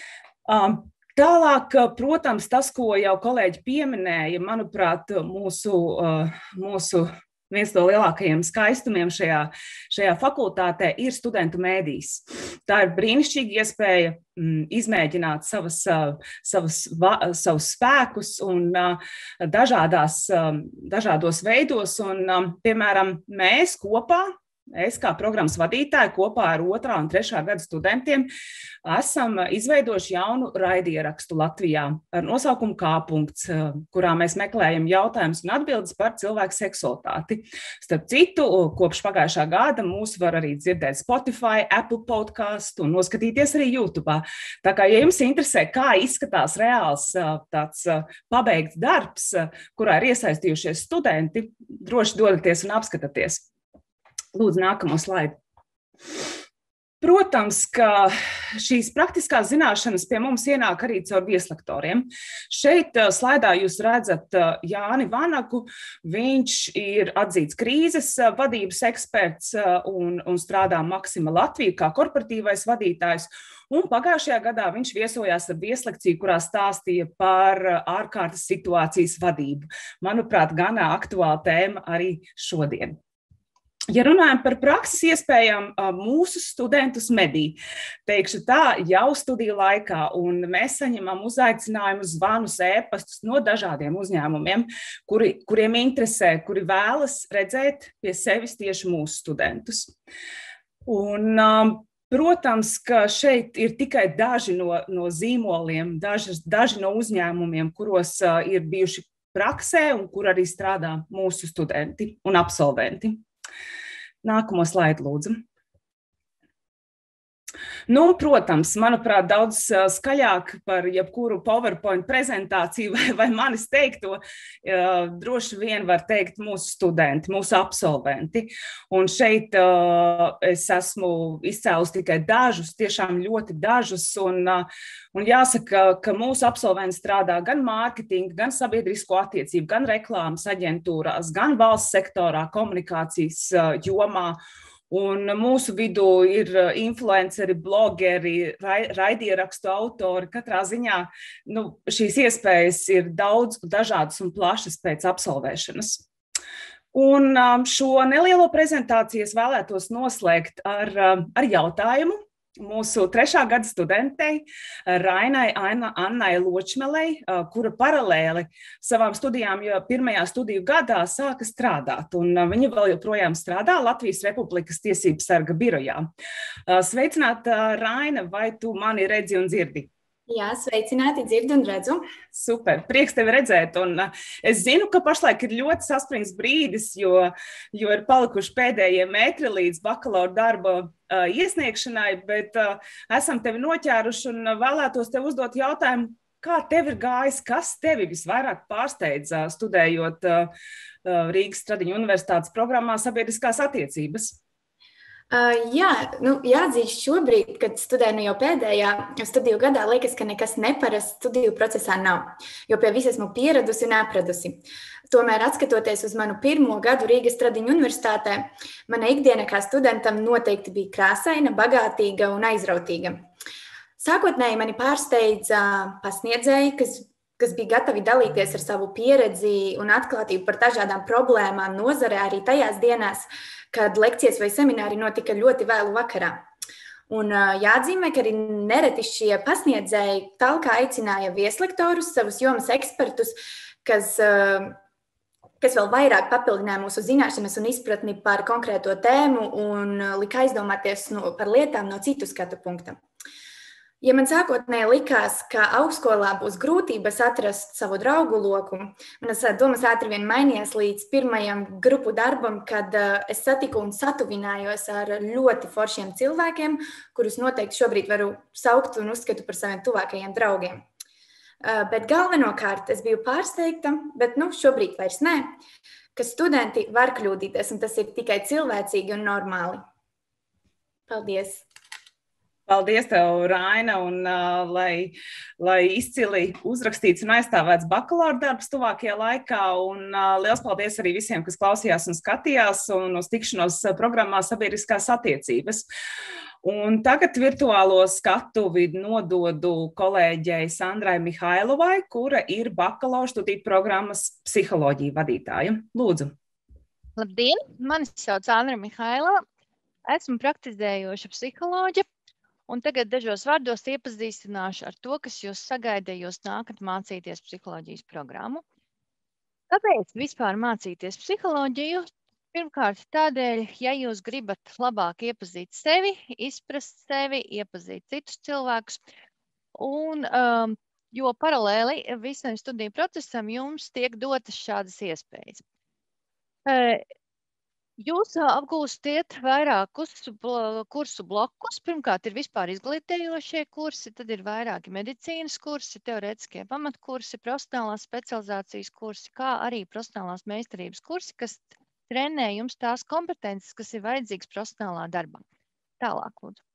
Tālāk, protams, tas, ko jau kolēģi pieminēja, manuprāt, mūsu, mūsu viens no lielākajiem skaistumiem šajā, šajā fakultātē ir studentu mēdīs. Tā ir brīnišķīga iespēja mm, izmēģināt savas, savas, va, savus spēkus un dažādās, dažādos veidos. Un, piemēram, mēs kopā es kā programmas vadītāja kopā ar otrā un trešā gada studentiem esam izveidojuši jaunu raidierakstu Latvijā ar nosaukumu K-punkts, kurā mēs meklējam jautājumus un atbildes par cilvēku seksualitāti. Starp citu, kopš pagājušā gada mūs var arī dzirdēt Spotify, Apple Podcast un noskatīties arī YouTube. Tā kā, ja jums interesē, kā izskatās reāls tāds pabeigts darbs, kurā ir iesaistījušies studenti, droši dodaties un apskatāties. Lūdzu, nākamo slaidu. Protams, ka šīs praktiskās zināšanas pie mums ienāk arī caur vieslektoriem. Šeit slaidā jūs redzat Jāni Vanagu. Viņš ir atzīts krīzes vadības eksperts un, un strādā Maxima Latvija kā korporatīvais vadītājs. Un pagājušajā gadā viņš viesojās ar vieslekciju, kurā stāstīja par ārkārtas situācijas vadību. Manuprāt, gan aktuāla tēma arī šodien. Ja runājam par prakses iespējām, mūsu studentus medī, teikšu tā, jau studiju laikā, un mēs saņemam uzaicinājumus, zvanus, ēpastus no dažādiem uzņēmumiem, kuri, kuriem interesē, kuri vēlas redzēt pie sevis tieši mūsu studentus. Un, protams, ka šeit ir tikai daži no, no zīmoliem, daži, daži no uzņēmumiem, kuros ir bijuši praksē un kur arī strādā mūsu studenti un absolventi. Nākamo slaidu, lūdzu. Nu, protams, manuprāt, daudz skaļāk par jebkuru PowerPoint prezentāciju vai, vai manis teikto, droši vien var teikt mūsu studenti, mūsu absolventi. Un šeit es esmu izcēlus tikai dažus, tiešām ļoti dažus, un, un jāsaka, ka mūsu absolventi strādā gan mārketinga, gan sabiedrisko attiecību, gan reklāmas aģentūrās, gan valsts sektorā, komunikācijas jomā. Un mūsu vidū ir influenceri, blogeri, raidierakstu autori. Katrā ziņā nu, šīs iespējas ir daudz, dažādas un plašas pēc absolvēšanas. Un šo nelielo prezentāciju es vēlētos noslēgt ar, ar jautājumu mūsu trešā gada studentei Rainai Annai Ločmelei, kura paralēli savām studijām jau pirmajā studiju gadā sāka strādāt. Un viņa vēl joprojām strādā Latvijas Republikas tiesības sarga birojā. Sveicināta, Raina, vai tu mani redzi un dzirdi? Jā, sveicināti, dzirdu un redzu. Super, prieks tevi redzēt. Un es zinu, ka pašlaik ir ļoti saspringts brīdis, jo, jo ir palikuši pēdējie metri līdz bakalaura darba uh, iesniegšanai, bet uh, esam tevi noķēruši un vēlētos tev uzdot jautājumu, kā tev ir gājis, kas tevi visvairāk pārsteidz uh, studējot uh, Rīgas Stradiņu universitātes programmā sabiedriskās attiecības? Uh, jā, nu, jāatzīst šobrīd, kad studēju nu jau pēdējā studiju gadā, liekas, ka nekas neparasts studiju procesā nav, jo pie visa esmu pieradusi un apradusi. Tomēr, atskatoties uz manu pirmo gadu Rīgas Stradiņu universitātē, mana ikdiena kā studentam noteikti bija krāsaina, bagātīga un aizrautīga. Sākotnēji mani pārsteidza pasniedzēji, kas, kas bija gatavi dalīties ar savu pieredzi un atklātību par dažādām problēmām nozarē arī tajās dienās, kad lekcijas vai semināri notika ļoti vēlu vakarā. Un jāatzīmē, ka arī nereti šie pasniedzēji talkā aicināja vieslektorus, savus jomas ekspertus, kas, kas vēl vairāk papildināja mūsu zināšanas un izpratni par konkrēto tēmu un lika aizdomāties no, par lietām no citu skatu punkta. Ja man sākotnēji likās, ka augstskolā būs grūtības atrast savu draugu loku, manas domas ātri vien mainījās līdz pirmajam grupu darbam, kad es satiku un satuvinājos ar ļoti foršiem cilvēkiem, kurus noteikti šobrīd varu saukt un uzskatu par saviem tuvākajiem draugiem. Bet galvenokārt es biju pārsteigta, bet nu, šobrīd vairs nē, ka studenti var kļūdīties, un tas ir tikai cilvēcīgi un normāli. Paldies! Paldies tev, Raina, un uh, lai, lai izcili uzrakstīts un aizstāvēts bakalaura darbs tuvākajā laikā, un uh, liels paldies arī visiem, kas klausījās un skatījās un uz tikšanos programmā sabiedriskās attiecības. Un tagad virtuālo skatuvi nododu kolēģei Sandrai Mihailovai, kura ir bakalaura studiju programmas psiholoģija vadītāja. Lūdzu. Labdien, mani sauc Sandra Mihailova, esmu praktizējoša psiholoģe. Un tagad dažos vārdos iepazīstināšu ar to, kas jūs sagaida, ja jūs nākat mācīties psiholoģijas programmu. Kāpēc vispār mācīties psiholoģiju? Pirmkārt, tādēļ, ja jūs gribat labāk iepazīt sevi, izprast sevi, iepazīt citus cilvēkus, un, um, jo paralēli visam studiju procesam jums tiek dotas šādas iespējas. Uh, Jūs apgūstiet vairākus kursu blokus. Pirmkārt, ir vispār izglītējošie kursi, tad ir vairāki medicīnas kursi, teorētiskie pamatkursi, profesionālās specializācijas kursi, kā arī profesionālās meistarības kursi, kas trenē jums tās kompetences, kas ir vajadzīgas profesionālā darbā. Tālāk, lūdzu.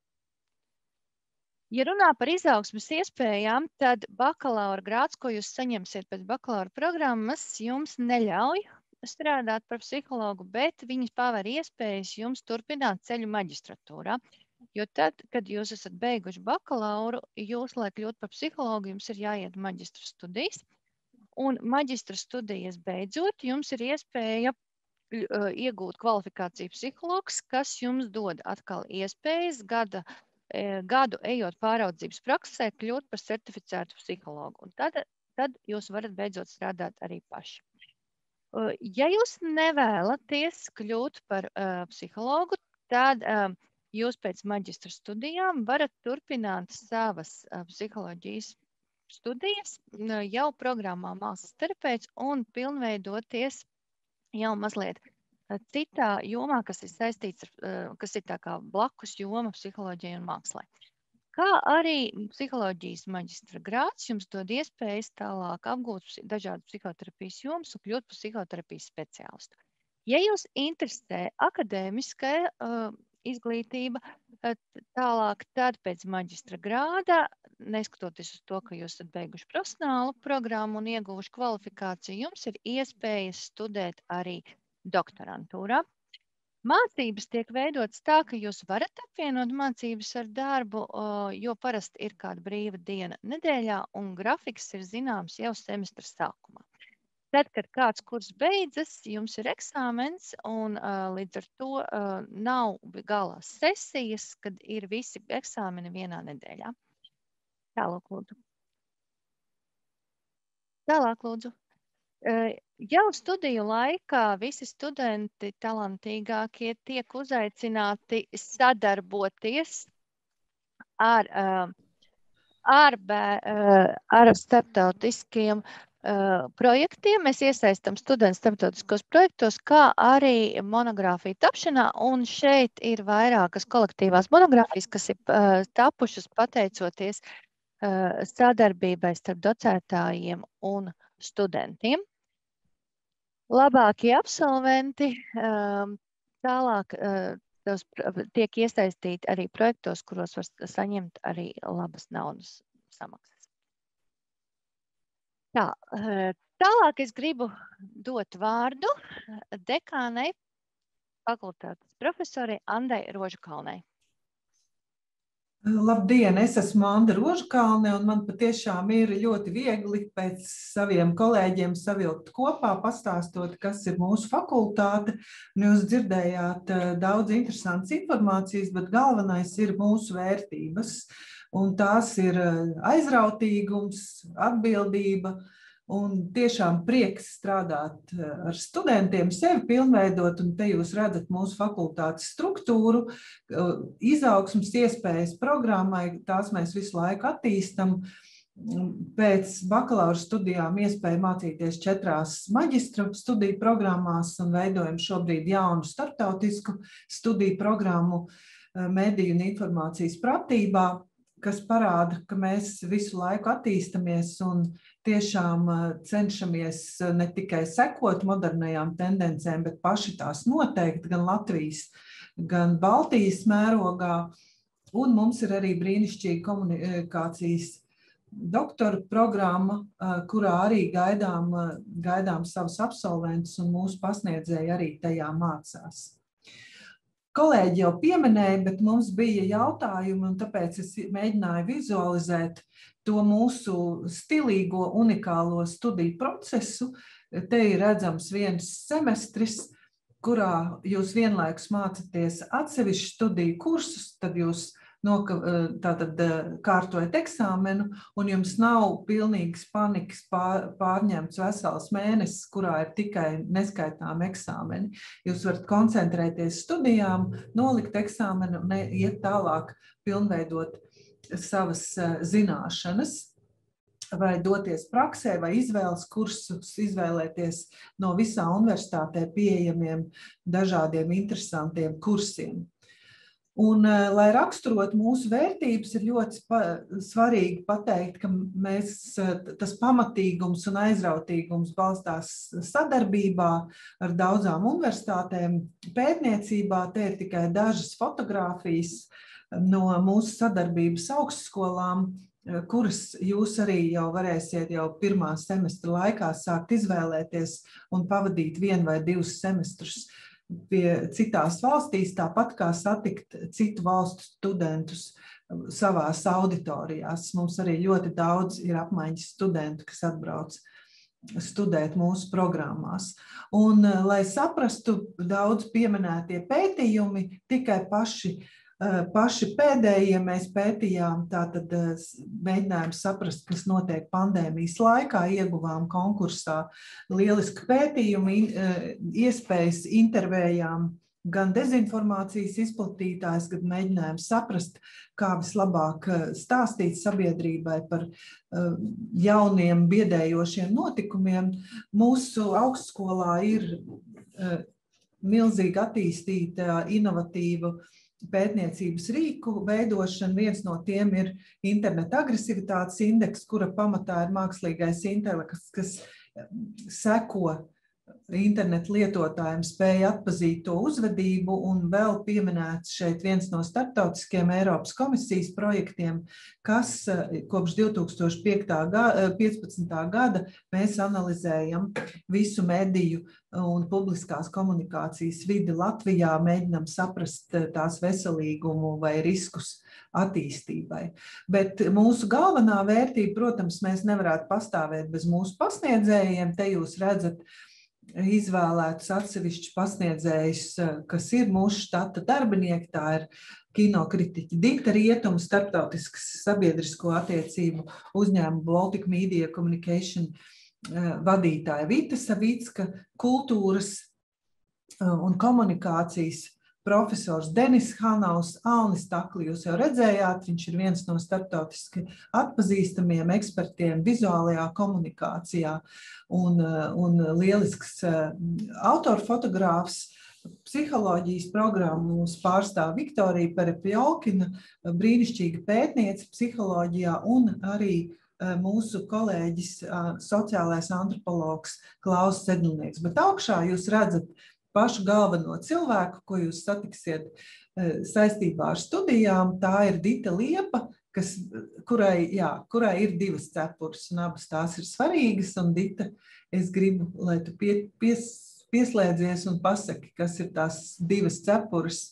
Ja runā par izaugsmes iespējām, tad bakalaura grāds, ko jūs saņemsiet pēc bakalaura programmas, jums neļauj strādāt par psihologu, bet viņas paver iespējas jums turpināt ceļu maģistratūrā. Jo tad, kad jūs esat beiguši bakalauru, jūs, lai kļūtu par psihologu, jums ir jāiet maģistra studijas. Un maģistra studijas beidzot, jums ir iespēja uh, iegūt kvalifikāciju psihologs, kas jums dod atkal iespējas gada, uh, gadu ejot pāraudzības praksē, kļūt par certificētu psihologu. Un tad, tad jūs varat beidzot strādāt arī paši. Ja jūs nevēlaties kļūt par uh, psihologu, tad uh, jūs pēc maģistra studijām varat turpināt savas uh, psiholoģijas studijas uh, jau programmā mākslas terapeits un pilnveidoties jau mazliet uh, citā jomā, kas ir saistīts ar, uh, kas ir tā kā blakus joma psiholoģijai un mākslai. Kā arī psiholoģijas maģistra grāds jums dod iespējas tālāk apgūt dažādu psihoterapijas jomas un kļūt par psihoterapijas speciālistu. Ja jūs interesē akadēmiskā uh, izglītība, uh, tālāk tad pēc maģistra grāda, neskatoties uz to, ka jūs esat beiguši profesionālu programmu un ieguvuši kvalifikāciju, jums ir iespējas studēt arī doktorantūrā. Mācības tiek veidotas tā, ka jūs varat apvienot mācības ar darbu, jo parasti ir kāda brīva diena nedēļā un grafiks ir zināms jau semestra sākumā. Tad, kad kāds kurs beidzas, jums ir eksāmens un līdz ar to nav galās sesijas, kad ir visi eksāmeni vienā nedēļā. Tālāk, lūdzu. Tālāk, lūdzu. Jau studiju laikā visi studenti talantīgākie tiek uzaicināti sadarboties ar, ar, ar starptautiskiem projektiem. Mēs iesaistam studentus starptautiskos projektos, kā arī monogrāfiju tapšanā, un šeit ir vairākas kolektīvās monogrāfijas, kas ir tapušas pateicoties sadarbībai starp docētājiem un studentiem. Labākie absolventi tālāk tiek iesaistīti arī projektos, kuros var saņemt arī labas naudas samaksas. Tā, tālāk es gribu dot vārdu dekānei, fakultātes profesorei Andai Rožakalnei. Labdien, es esmu Anda Rožakalne, un man patiešām ir ļoti viegli pēc saviem kolēģiem savilkt kopā, pastāstot, kas ir mūsu fakultāte. Un jūs dzirdējāt daudz interesantas informācijas, bet galvenais ir mūsu vērtības. Un tās ir aizrautīgums, atbildība un tiešām prieks strādāt ar studentiem, sevi pilnveidot, un te jūs redzat mūsu fakultātes struktūru, izaugsmas iespējas programmai, tās mēs visu laiku attīstam. Pēc bakalaura studijām iespēja mācīties četrās maģistra studiju programmās un veidojam šobrīd jaunu starptautisku studiju programmu mediju un informācijas pratībā, kas parāda, ka mēs visu laiku attīstamies un tiešām cenšamies ne tikai sekot modernajām tendencēm, bet paši tās noteikt gan Latvijas, gan Baltijas mērogā. Un mums ir arī brīnišķīga komunikācijas doktora programma, kurā arī gaidām, gaidām savus absolventus, un mūsu pasniedzēji arī tajā mācās. Kolēģi jau pieminēja, bet mums bija jautājumi, un tāpēc es mēģināju vizualizēt to mūsu stilīgo, unikālo studiju procesu. Te ir redzams viens semestris, kurā jūs vienlaikus mācaties atsevišķu studiju kursus, tad jūs noka, tātad kārtojat eksāmenu, un jums nav pilnīgas panikas pār, pārņemts vesels mēnesis, kurā ir tikai neskaitām eksāmeni. Jūs varat koncentrēties studijām, nolikt eksāmenu un iet tālāk, pilnveidot savas zināšanas, vai doties praksē, vai izvēles kursus, izvēlēties no visā universitātē pieejamiem dažādiem interesantiem kursiem. Un, lai raksturot mūsu vērtības, ir ļoti pa, svarīgi pateikt, ka mēs, tas pamatīgums un aizrautīgums balstās sadarbībā ar daudzām universitātēm. Pētniecībā te ir tikai dažas fotogrāfijas no mūsu sadarbības augstskolām, kuras jūs arī jau varēsiet jau pirmā semestra laikā sākt izvēlēties un pavadīt vienu vai divus semestrus pie citās valstīs, tāpat kā satikt citu valstu studentus savās auditorijās. Mums arī ļoti daudz ir apmaiņas studentu, kas atbrauc studēt mūsu programmās. Un, lai saprastu daudz pieminētie pētījumi, tikai paši Paši pēdējie mēs pētījām, tātad mēģinājām saprast, kas notiek pandēmijas laikā, ieguvām konkursā lielisku pētījumu, iespējas intervējām gan dezinformācijas izplatītājs, kad mēģinājām saprast, kā vislabāk stāstīt sabiedrībai par jauniem biedējošiem notikumiem. Mūsu augstskolā ir milzīgi attīstīta inovatīva pētniecības rīku veidošana. Viens no tiem ir interneta agresivitātes indeks, kura pamatā ir mākslīgais intelekts, kas seko internetu lietotājiem, spēja atpazīt to uzvedību, un vēl pieminēts šeit viens no starptautiskiem Eiropas komisijas projektiem, kas kopš divi tūkstoši piecpadsmitā gada mēs analizējam visu mediju un publiskās komunikācijas vidi Latvijā, mēģinam saprast tās veselīgumu vai riskus attīstībai. Bet mūsu galvenā vērtība, protams, mēs nevarētu pastāvēt bez mūsu pasniedzējiem. Te jūs redzat izvēlētus atsevišķus pasniedzējus, kas ir mūsu štata darbinieki. Tā ir kinokritiķi Dita Rietuma, starptautiskas sabiedrisko attiecību uzņēmuma Baltic Media Communication vadītāja Vita Savicka, kultūras un komunikācijas profesors Denis Hanaus, Alnis Takli, jūs jau redzējāt, viņš ir viens no starptautiski atpazīstamiem ekspertiem vizuālajā komunikācijā un, un lielisks autorfotogrāfs. Psiholoģijas programmu mums pārstāv Viktorija Perepjolkina, brīnišķīga pētniece psiholoģijā, un arī mūsu kolēģis sociālais antropologs Klaus Sedlnieks. Bet augšā jūs redzat pašu galveno cilvēku, ko jūs satiksiet saistībā ar studijām. Tā ir Dita Liepa, kas, kurai, jā, kurai ir divas cepures, un abas tās ir svarīgas. Un Dita, es gribu, lai tu pie, pies, pieslēdzies un pasaki, kas ir tās divas cepures.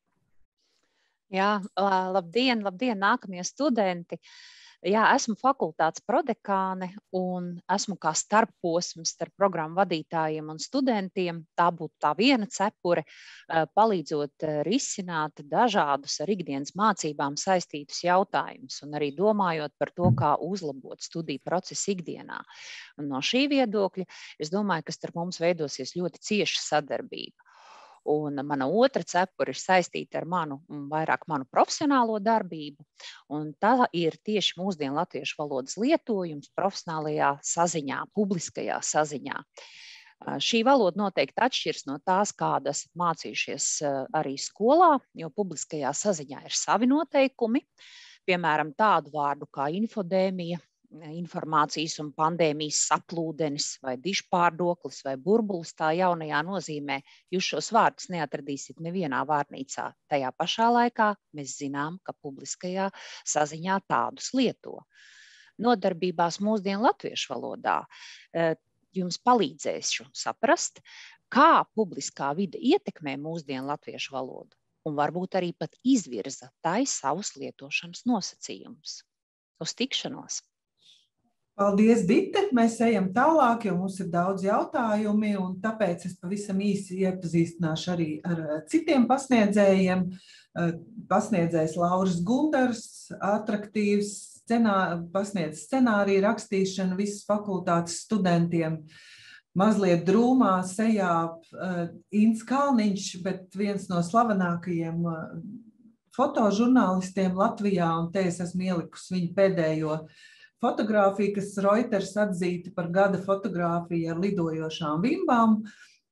Jā, labdien, labdien, nākamie studenti. Jā, esmu fakultātes prodekāne un esmu kā starpposms starp programmu vadītājiem un studentiem. Tā būtu tā viena cepure, palīdzot risināt dažādus ar ikdienas mācībām saistītus jautājumus un arī domājot par to, kā uzlabot studiju procesu ikdienā. Un no šī viedokļa es domāju, ka starp mums veidosies ļoti cieša sadarbība. Un mana otra cepura ir saistīta ar manu, vairāk manu profesionālo darbību, un tā ir tieši mūsdienu latviešu valodas lietojums profesionālajā saziņā, publiskajā saziņā. Šī valoda noteikti atšķirs no tās, kādu esat mācījušies arī skolā, jo publiskajā saziņā ir savi noteikumi, piemēram, tādu vārdu kā infodēmija, informācijas un pandēmijas saplūdenis vai dižpārdoklis vai burbulis, tā jaunajā nozīmē. Jūs šos vārdus neatradīsiet nevienā vārnīcā. Tajā pašā laikā mēs zinām, ka publiskajā saziņā tādus lieto. Nodarbībās mūsdienu latviešu valodā jums palīdzēs šo saprast, kā publiskā vide ietekmē mūsdienu latviešu valodu un varbūt arī pat izvirza tai savus lietošanas nosacījumus. Uz tikšanos! Paldies, Dite. Mēs ejam tālāk, jo mums ir daudz jautājumi, un tāpēc es pavisam īsi iepazīstināšu arī ar citiem pasniedzējiem. Pasniedzējs Lauris Gundars, atraktīvs, scenā, pasniedz scenāriju rakstīšanu visas fakultātes studentiem. Mazliet drūmā sejā Ints Kalniņš, bet viens no slavenākajiem fotožurnālistiem Latvijā, un te es esmu ielikusi viņu pēdējo fotogrāfiju, kas Reuters atzīta par gada fotogrāfiju ar lidojošām vimbām.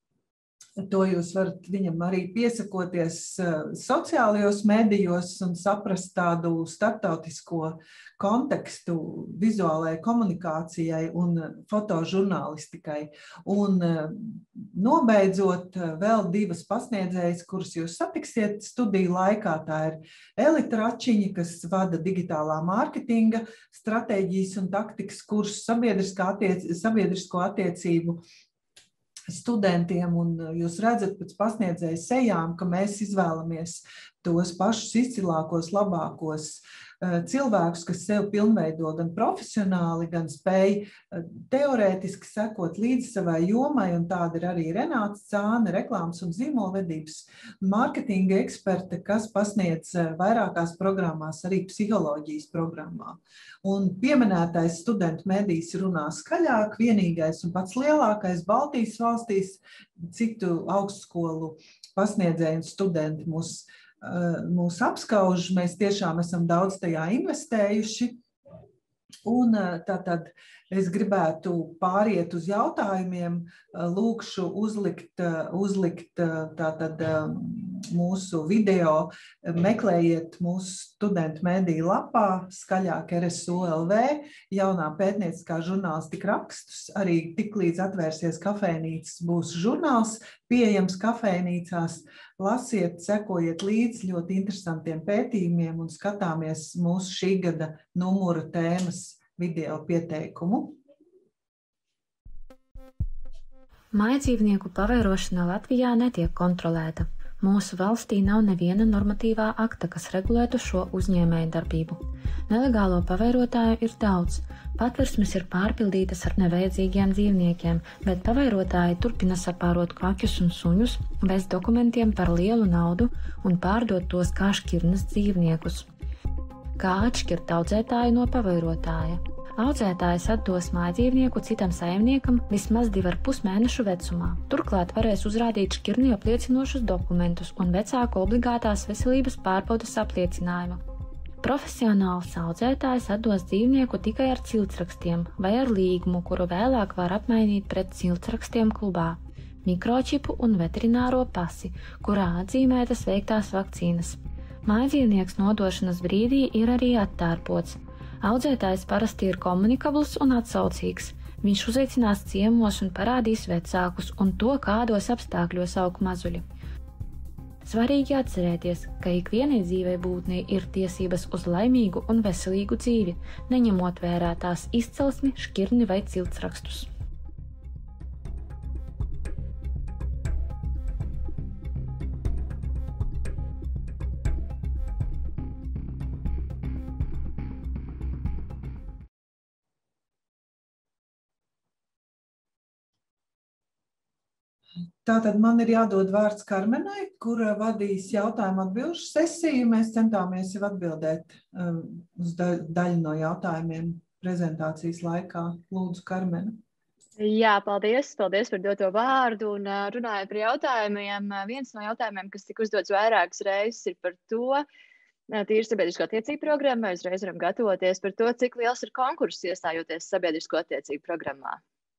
To jūs varat viņam arī piesakoties sociālajos medijos un saprast tādu starptautisko kontekstu vizuālajai komunikācijai un fotožurnālistikai. Un nobeidzot vēl divas pasniedzējas, kuras jūs satiksiet studiju laikā. Tā ir Elita Račiņa, kas vada digitālā mārketinga stratēģijas un taktikas kursus sabiedrisko attiecību studentiem, un jūs redzat pēc pasniedzēju sejām, ka mēs izvēlamies tos pašus izcilākos, labākos cilvēkus, kas sev pilnveido gan profesionāli, gan spēj teorētiski sekot līdz savai jomai, un tāda ir arī Renāta Cāne, reklāmas un zīmolvedības mārketinga eksperte, kas pasniedz vairākās programmās, arī psiholoģijas programmā. Un pieminētais studentu medijs runā skaļāk, vienīgais un pats lielākais Baltijas valstīs, citu augstskolu pasniedzēju un studenti mūs mūs apskauž, mēs tiešām esam daudz tajā investējuši. Un tātad es gribētu pāriet uz jautājumiem, lūkšu uzlikt, uzlikt tātad mūsu video, meklējiet mūsu studentu mediju lapā, skaļāk R S U L V, jaunā pētnieciskā žurnālistika rakstus, arī tiklīdz atvērsies kafejnīcas būs žurnāls, pieejams kafejnīcās, lasiet, sekojiet līdz ļoti interesantiem pētījumiem un skatāmies mūsu šī gada numura tēmas video pieteikumu. Mājdzīvnieku pavairošana Latvijā netiek kontrolēta. Mūsu valstī nav neviena normatīvā akta, kas regulētu šo uzņēmēju darbību. Nelegālo pavairotāju ir daudz. Patversmes ir pārpildītas ar nevajadzīgiem dzīvniekiem, bet pavairotāji turpina sapārot kaķus un suņus bez dokumentiem par lielu naudu un pārdot tos kā šķirnes dzīvniekus. Kā atšķirt audzētāju no pavairotāja? Audzētājs atdos mājdzīvnieku citam saimniekam vismaz divu ar pus mēnešu vecumā. Turklāt varēs uzrādīt šķirni apliecinošus dokumentus un vecāku obligātās veselības pārbaudes apliecinājumu. Profesionāls audzētājs atdos dzīvnieku tikai ar ciltsrakstiem vai ar līgumu, kuru vēlāk var apmainīt pret ciltsrakstiem klubā, mikročipu un veterināro pasi, kurā atzīmētas veiktās vakcīnas. Mājdzīvnieks nodošanas brīdī ir arī attārpots. Audzētājs parasti ir komunikabls un atsaucīgs. Viņš uzaicinās ciemos un parādīs vecākus un to, kādos apstākļos aug mazuļi. Svarīgi atcerēties, ka ikvienai dzīvei būtnei ir tiesības uz laimīgu un veselīgu dzīvi, neņemot vērā tās izcelsmi, šķirni vai ciltsrakstus. Tātad man ir jādod vārds Karmenai, kura vadīs jautājumu atbilžu sesiju. Mēs centāmies jau atbildēt uz daļu no jautājumiem prezentācijas laikā. Lūdzu, Karmena. Jā, paldies. Paldies par doto vārdu. Un runājot par jautājumiem, viens no jautājumiem, kas tika uzdots vairākas reizes, ir par to, tīri sabiedrisko attiecību programmā, uzreiz varam gatavoties par to, cik liels ir konkurss iestājoties sabiedrisko attiecību programmā.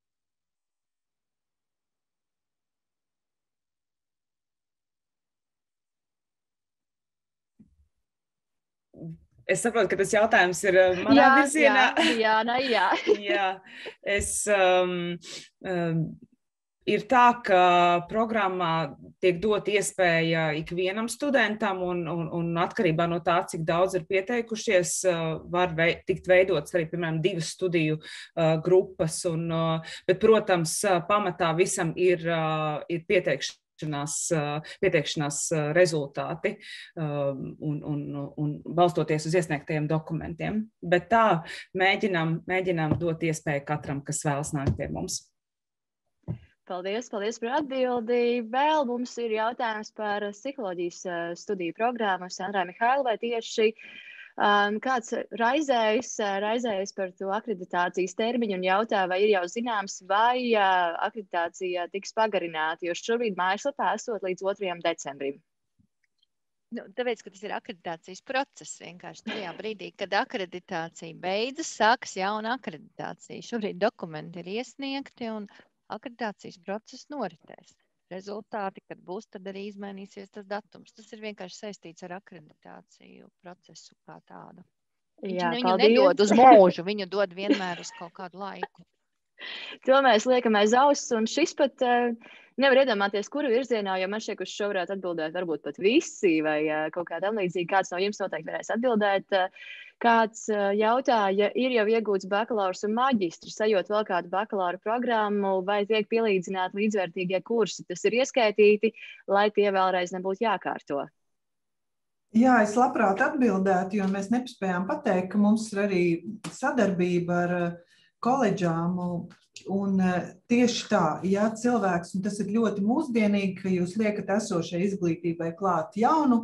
Es saprotu, ka tas jautājums ir manā jā, virzienā. Jā, jā, nā, jā. jā. Es, um, um, ir tā, ka programmā tiek dot iespēja ikvienam studentam un, un, un atkarībā no tā, cik daudz ir pieteikušies, var vei, tikt veidots arī, piemēram, divas studiju uh, grupas. Un, uh, bet, protams, pamatā visam ir, uh, ir pieteikšanās pieteikšanās, pieteikšanās rezultāti un, un, un balstoties uz iesniegtajiem dokumentiem. Bet tā mēģinām, mēģinām dot iespēju katram, kas vēlas nākt pie mums. Paldies, paldies par atbildi. Vēl mums ir jautājums par psiholoģijas studiju programmu Sandrai Mihailovai tieši. Um, kāds raizējas, raizējas par to akreditācijas termiņu un jautā, vai ir jau zināms, vai uh, akreditācija tiks pagarināta, jo šobrīd mājaslapā esot līdz otrajam decembrim. Nu, tāpēc, ka tas ir akreditācijas process, vienkārši tajā brīdī, kad akreditācija beidzas, sākas jauna akreditācija. Šobrīd dokumenti ir iesniegti un akreditācijas process noritēs. Rezultāti, kad būs, tad arī izmainīsies tas datums. Tas ir vienkārši saistīts ar akreditāciju procesu kā tādu. Jā, viņu paldies. nedod uz mūžu, viņu dod vienmēr uz kaut kādu laiku. To mēs liekam aiz auss, un šis pat uh, nevar iedomāties, kuru virzienā, jo man šķiet, ka šo varētu atbildēt varbūt pat visi, vai uh, kaut kā tam līdzīgi. Kāds no jums noteikti varēs atbildēt. Uh, kāds uh, jautāja, ir jau iegūts bakalaurs un maģistrs, ejot vēl kādu bakalaura programmu, vai tiek pielīdzināti līdzvērtīgie kursi. Tas ir ieskaitīti, lai tie vēlreiz nebūtu jākārto. Jā, es labprāt atbildētu, jo mēs nepaspējām pateikt, ka mums ir arī sadarbība ar koledžām, un tieši tā, ja cilvēks, un tas ir ļoti mūsdienīgi, ka jūs liekat esošai izglītībai klāt jaunu,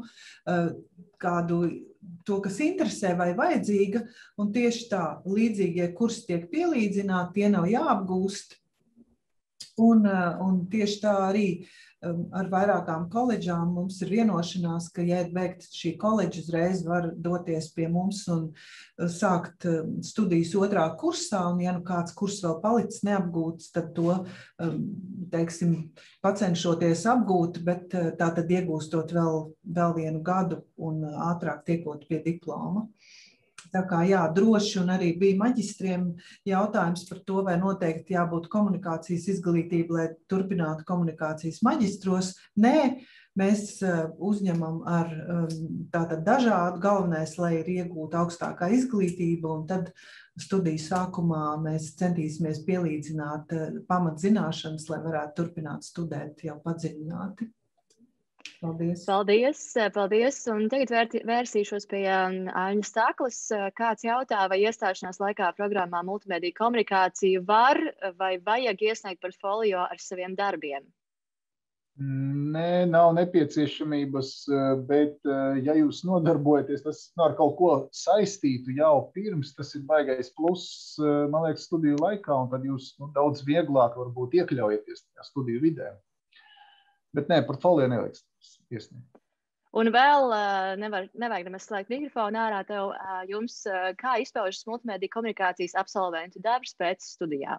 kādu to, kas interesē vai vajadzīga, un tieši tā, līdzīgie kursi tiek pielīdzināti, tie nav jāapgūst, un, un tieši tā arī ar vairākām koledžām mums ir vienošanās, ka, ja ir beigta šī koledža, uzreiz var doties pie mums un sākt studijas otrā kursā, un ja nu kāds kurs vēl palicis neapgūts, tad to, teiksim, pacenšoties apgūt, bet tā tad iegūstot vēl, vēl vienu gadu un ātrāk tiekot pie diploma. Tā kā jā, droši, un arī bija maģistriem jautājums par to, vai noteikti jābūt komunikācijas izglītība, lai turpinātu komunikācijas maģistros. Nē, mēs uzņemam ar tātad dažādu, galvenais, lai ir iegūta augstākā izglītība, un tad studiju sākumā mēs centīsimies pielīdzināt pamatzināšanas, lai varētu turpināt studēt jau padziļināti. Paldies. Paldies, paldies. Un tagad vērt, vērsīšos pie Aļņas Staklas. Kāds jautā, vai iestāšanās laikā programmā multimediju komunikāciju var vai vajag iesniegt portfolio ar saviem darbiem? Nē, nav nepieciešamības, bet ja jūs nodarbojaties tas ar kaut ko saistītu jau pirms, tas ir baigais pluss, man liekas, studiju laikā, un tad jūs nu, daudz vieglāk varbūt iekļaujaties tajā studiju vidē. Bet nē, portfolio nevajag iesniegt. Un vēl nevar, nevajag nemaz slēgt mikrofonu ārā tev, jums, kā izpaužas multimediju komunikācijas absolventu darbs pēc studijām?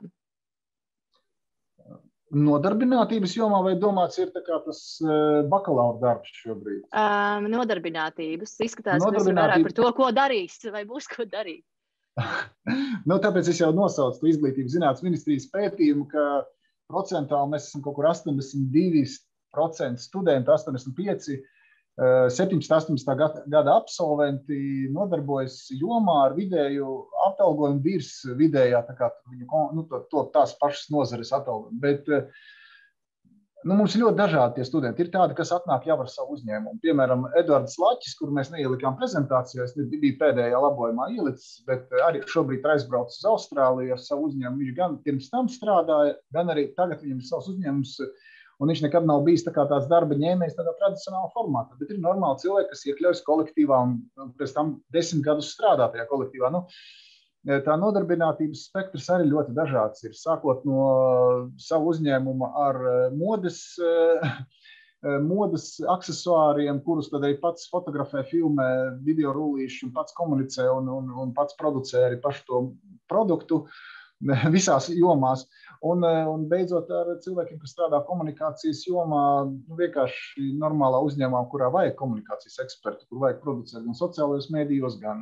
Nodarbinātības jomā vai domāts ir tā kā tas bakalaura darbs šobrīd? Um, nodarbinātības. Izskatās, ka tas ir vairāk par to, ko darīs, vai būs ko darīt. Nu, tāpēc es jau nosaucu to Izglītības zinātnes ministrijas pētījumu, ka procentāli mēs esam kaut kur astoņdesmit divi procenti studenti, astoņdesmit pieci, septiņdesmit astoņdesmit gada absolventi nodarbojas jomā ar vidēju atalgojumu virs vidējā, tā kā viņu, nu, to, to, tās pašas nozares atalgojumu. Bet nu, mums ir ļoti dažādi tie studenti. Ir tādi, kas atnāk jau ar savu uzņēmumu. Piemēram, Eduards Laķis, kuru mēs neielikām prezentācijā, es biju pēdējā labojumā ielicis, bet arī šobrīd ir aizbraucis uz Austrāliju ar savu uzņēmumu. Viņš gan pirms tam strādāja, gan arī tagad viņam ir savs uzņēmums, un viņš nekad nav bijis tā kā tāds darba ņēmējs tādā tradicionālā formātā. Bet ir normāli cilvēki, kas iekļaujas kolektīvā un pēc tam desmit gadus strādā tajā kolektīvā. Nu, tā nodarbinātības spektrs arī ļoti dažāds ir, sākot no savu uzņēmuma ar modes, modes aksesuāriem, kurus tad arī pats fotografē, filmē, video rullīši un pats komunicē un, un, un pats producē arī pašu to produktu visās jomās. Un, un beidzot ar cilvēkiem, kas strādā komunikācijas jomā, nu, vienkārši normālā uzņēmumā, kurā vajag komunikācijas ekspertu, kur vajag producēt gan sociālajos mēdījos, gan,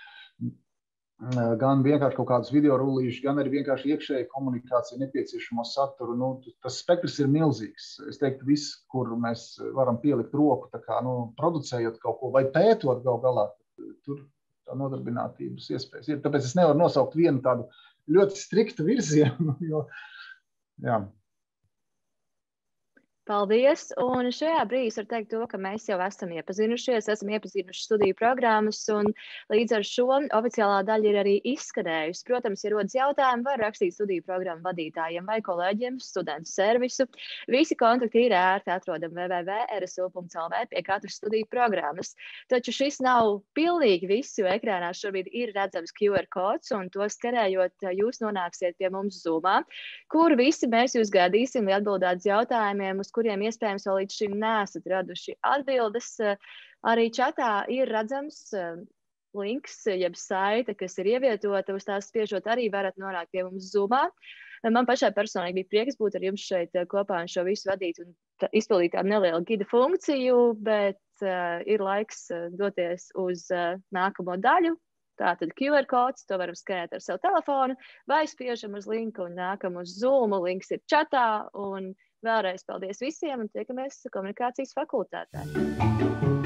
gan vienkārši kaut kādus video rullīšus, gan arī vienkārši iekšēji komunikācija nepieciešamo saturu. Nu, tas spektrs ir milzīgs. Es teiktu, viss, kur mēs varam pielikt roku, tā kā, nu, producējot kaut ko vai pētot gal galā, tur tā nodarbinātības iespējas ir. Tāpēc es nevaru nosaukt vienu tādu ļoti striktu virzienu, jo, jā. Paldies! Un šajā brīdī var teikt to, ka mēs jau esam iepazinušies, esam iepazinuši studiju programmas, un līdz ar šo oficiālā daļa ir arī izskanējusi. Protams, ja rodas jautājumi, var rakstīt studiju programmu vadītājiem vai kolēģiem, studentu servisu. Visi kontakti ir ērti atrodami w w w punkt r s u punkt l v pie katras studiju programmas. Taču šis nav pilnīgi viss, jo ekrānā šobrīd ir redzams Q R kods, un to skanējot jūs nonāksiet pie mums Zoomā, kur visi mēs jūs gaidīsim, lai atbildētu uz jautājumiem, uz kuriem iespējams vēl līdz šim neesat raduši atbildes. Arī čatā ir redzams links, jeb saite, kas ir ievietota, uz tās spiežot arī varat nonākt pie mums Zoomā. Man pašai personīgi bija prieks būt ar jums šeit kopā un šo visu vadīt un izpildīt tādu nelielu gida funkciju, bet uh, ir laiks doties uz uh, nākamo daļu. Tātad Q R kods, to varam skanēt ar savu telefonu, vai spiežam uz linku un nākam uz Zoom, links ir čatā, un vēlreiz paldies visiem un tiekamies komunikācijas fakultātē.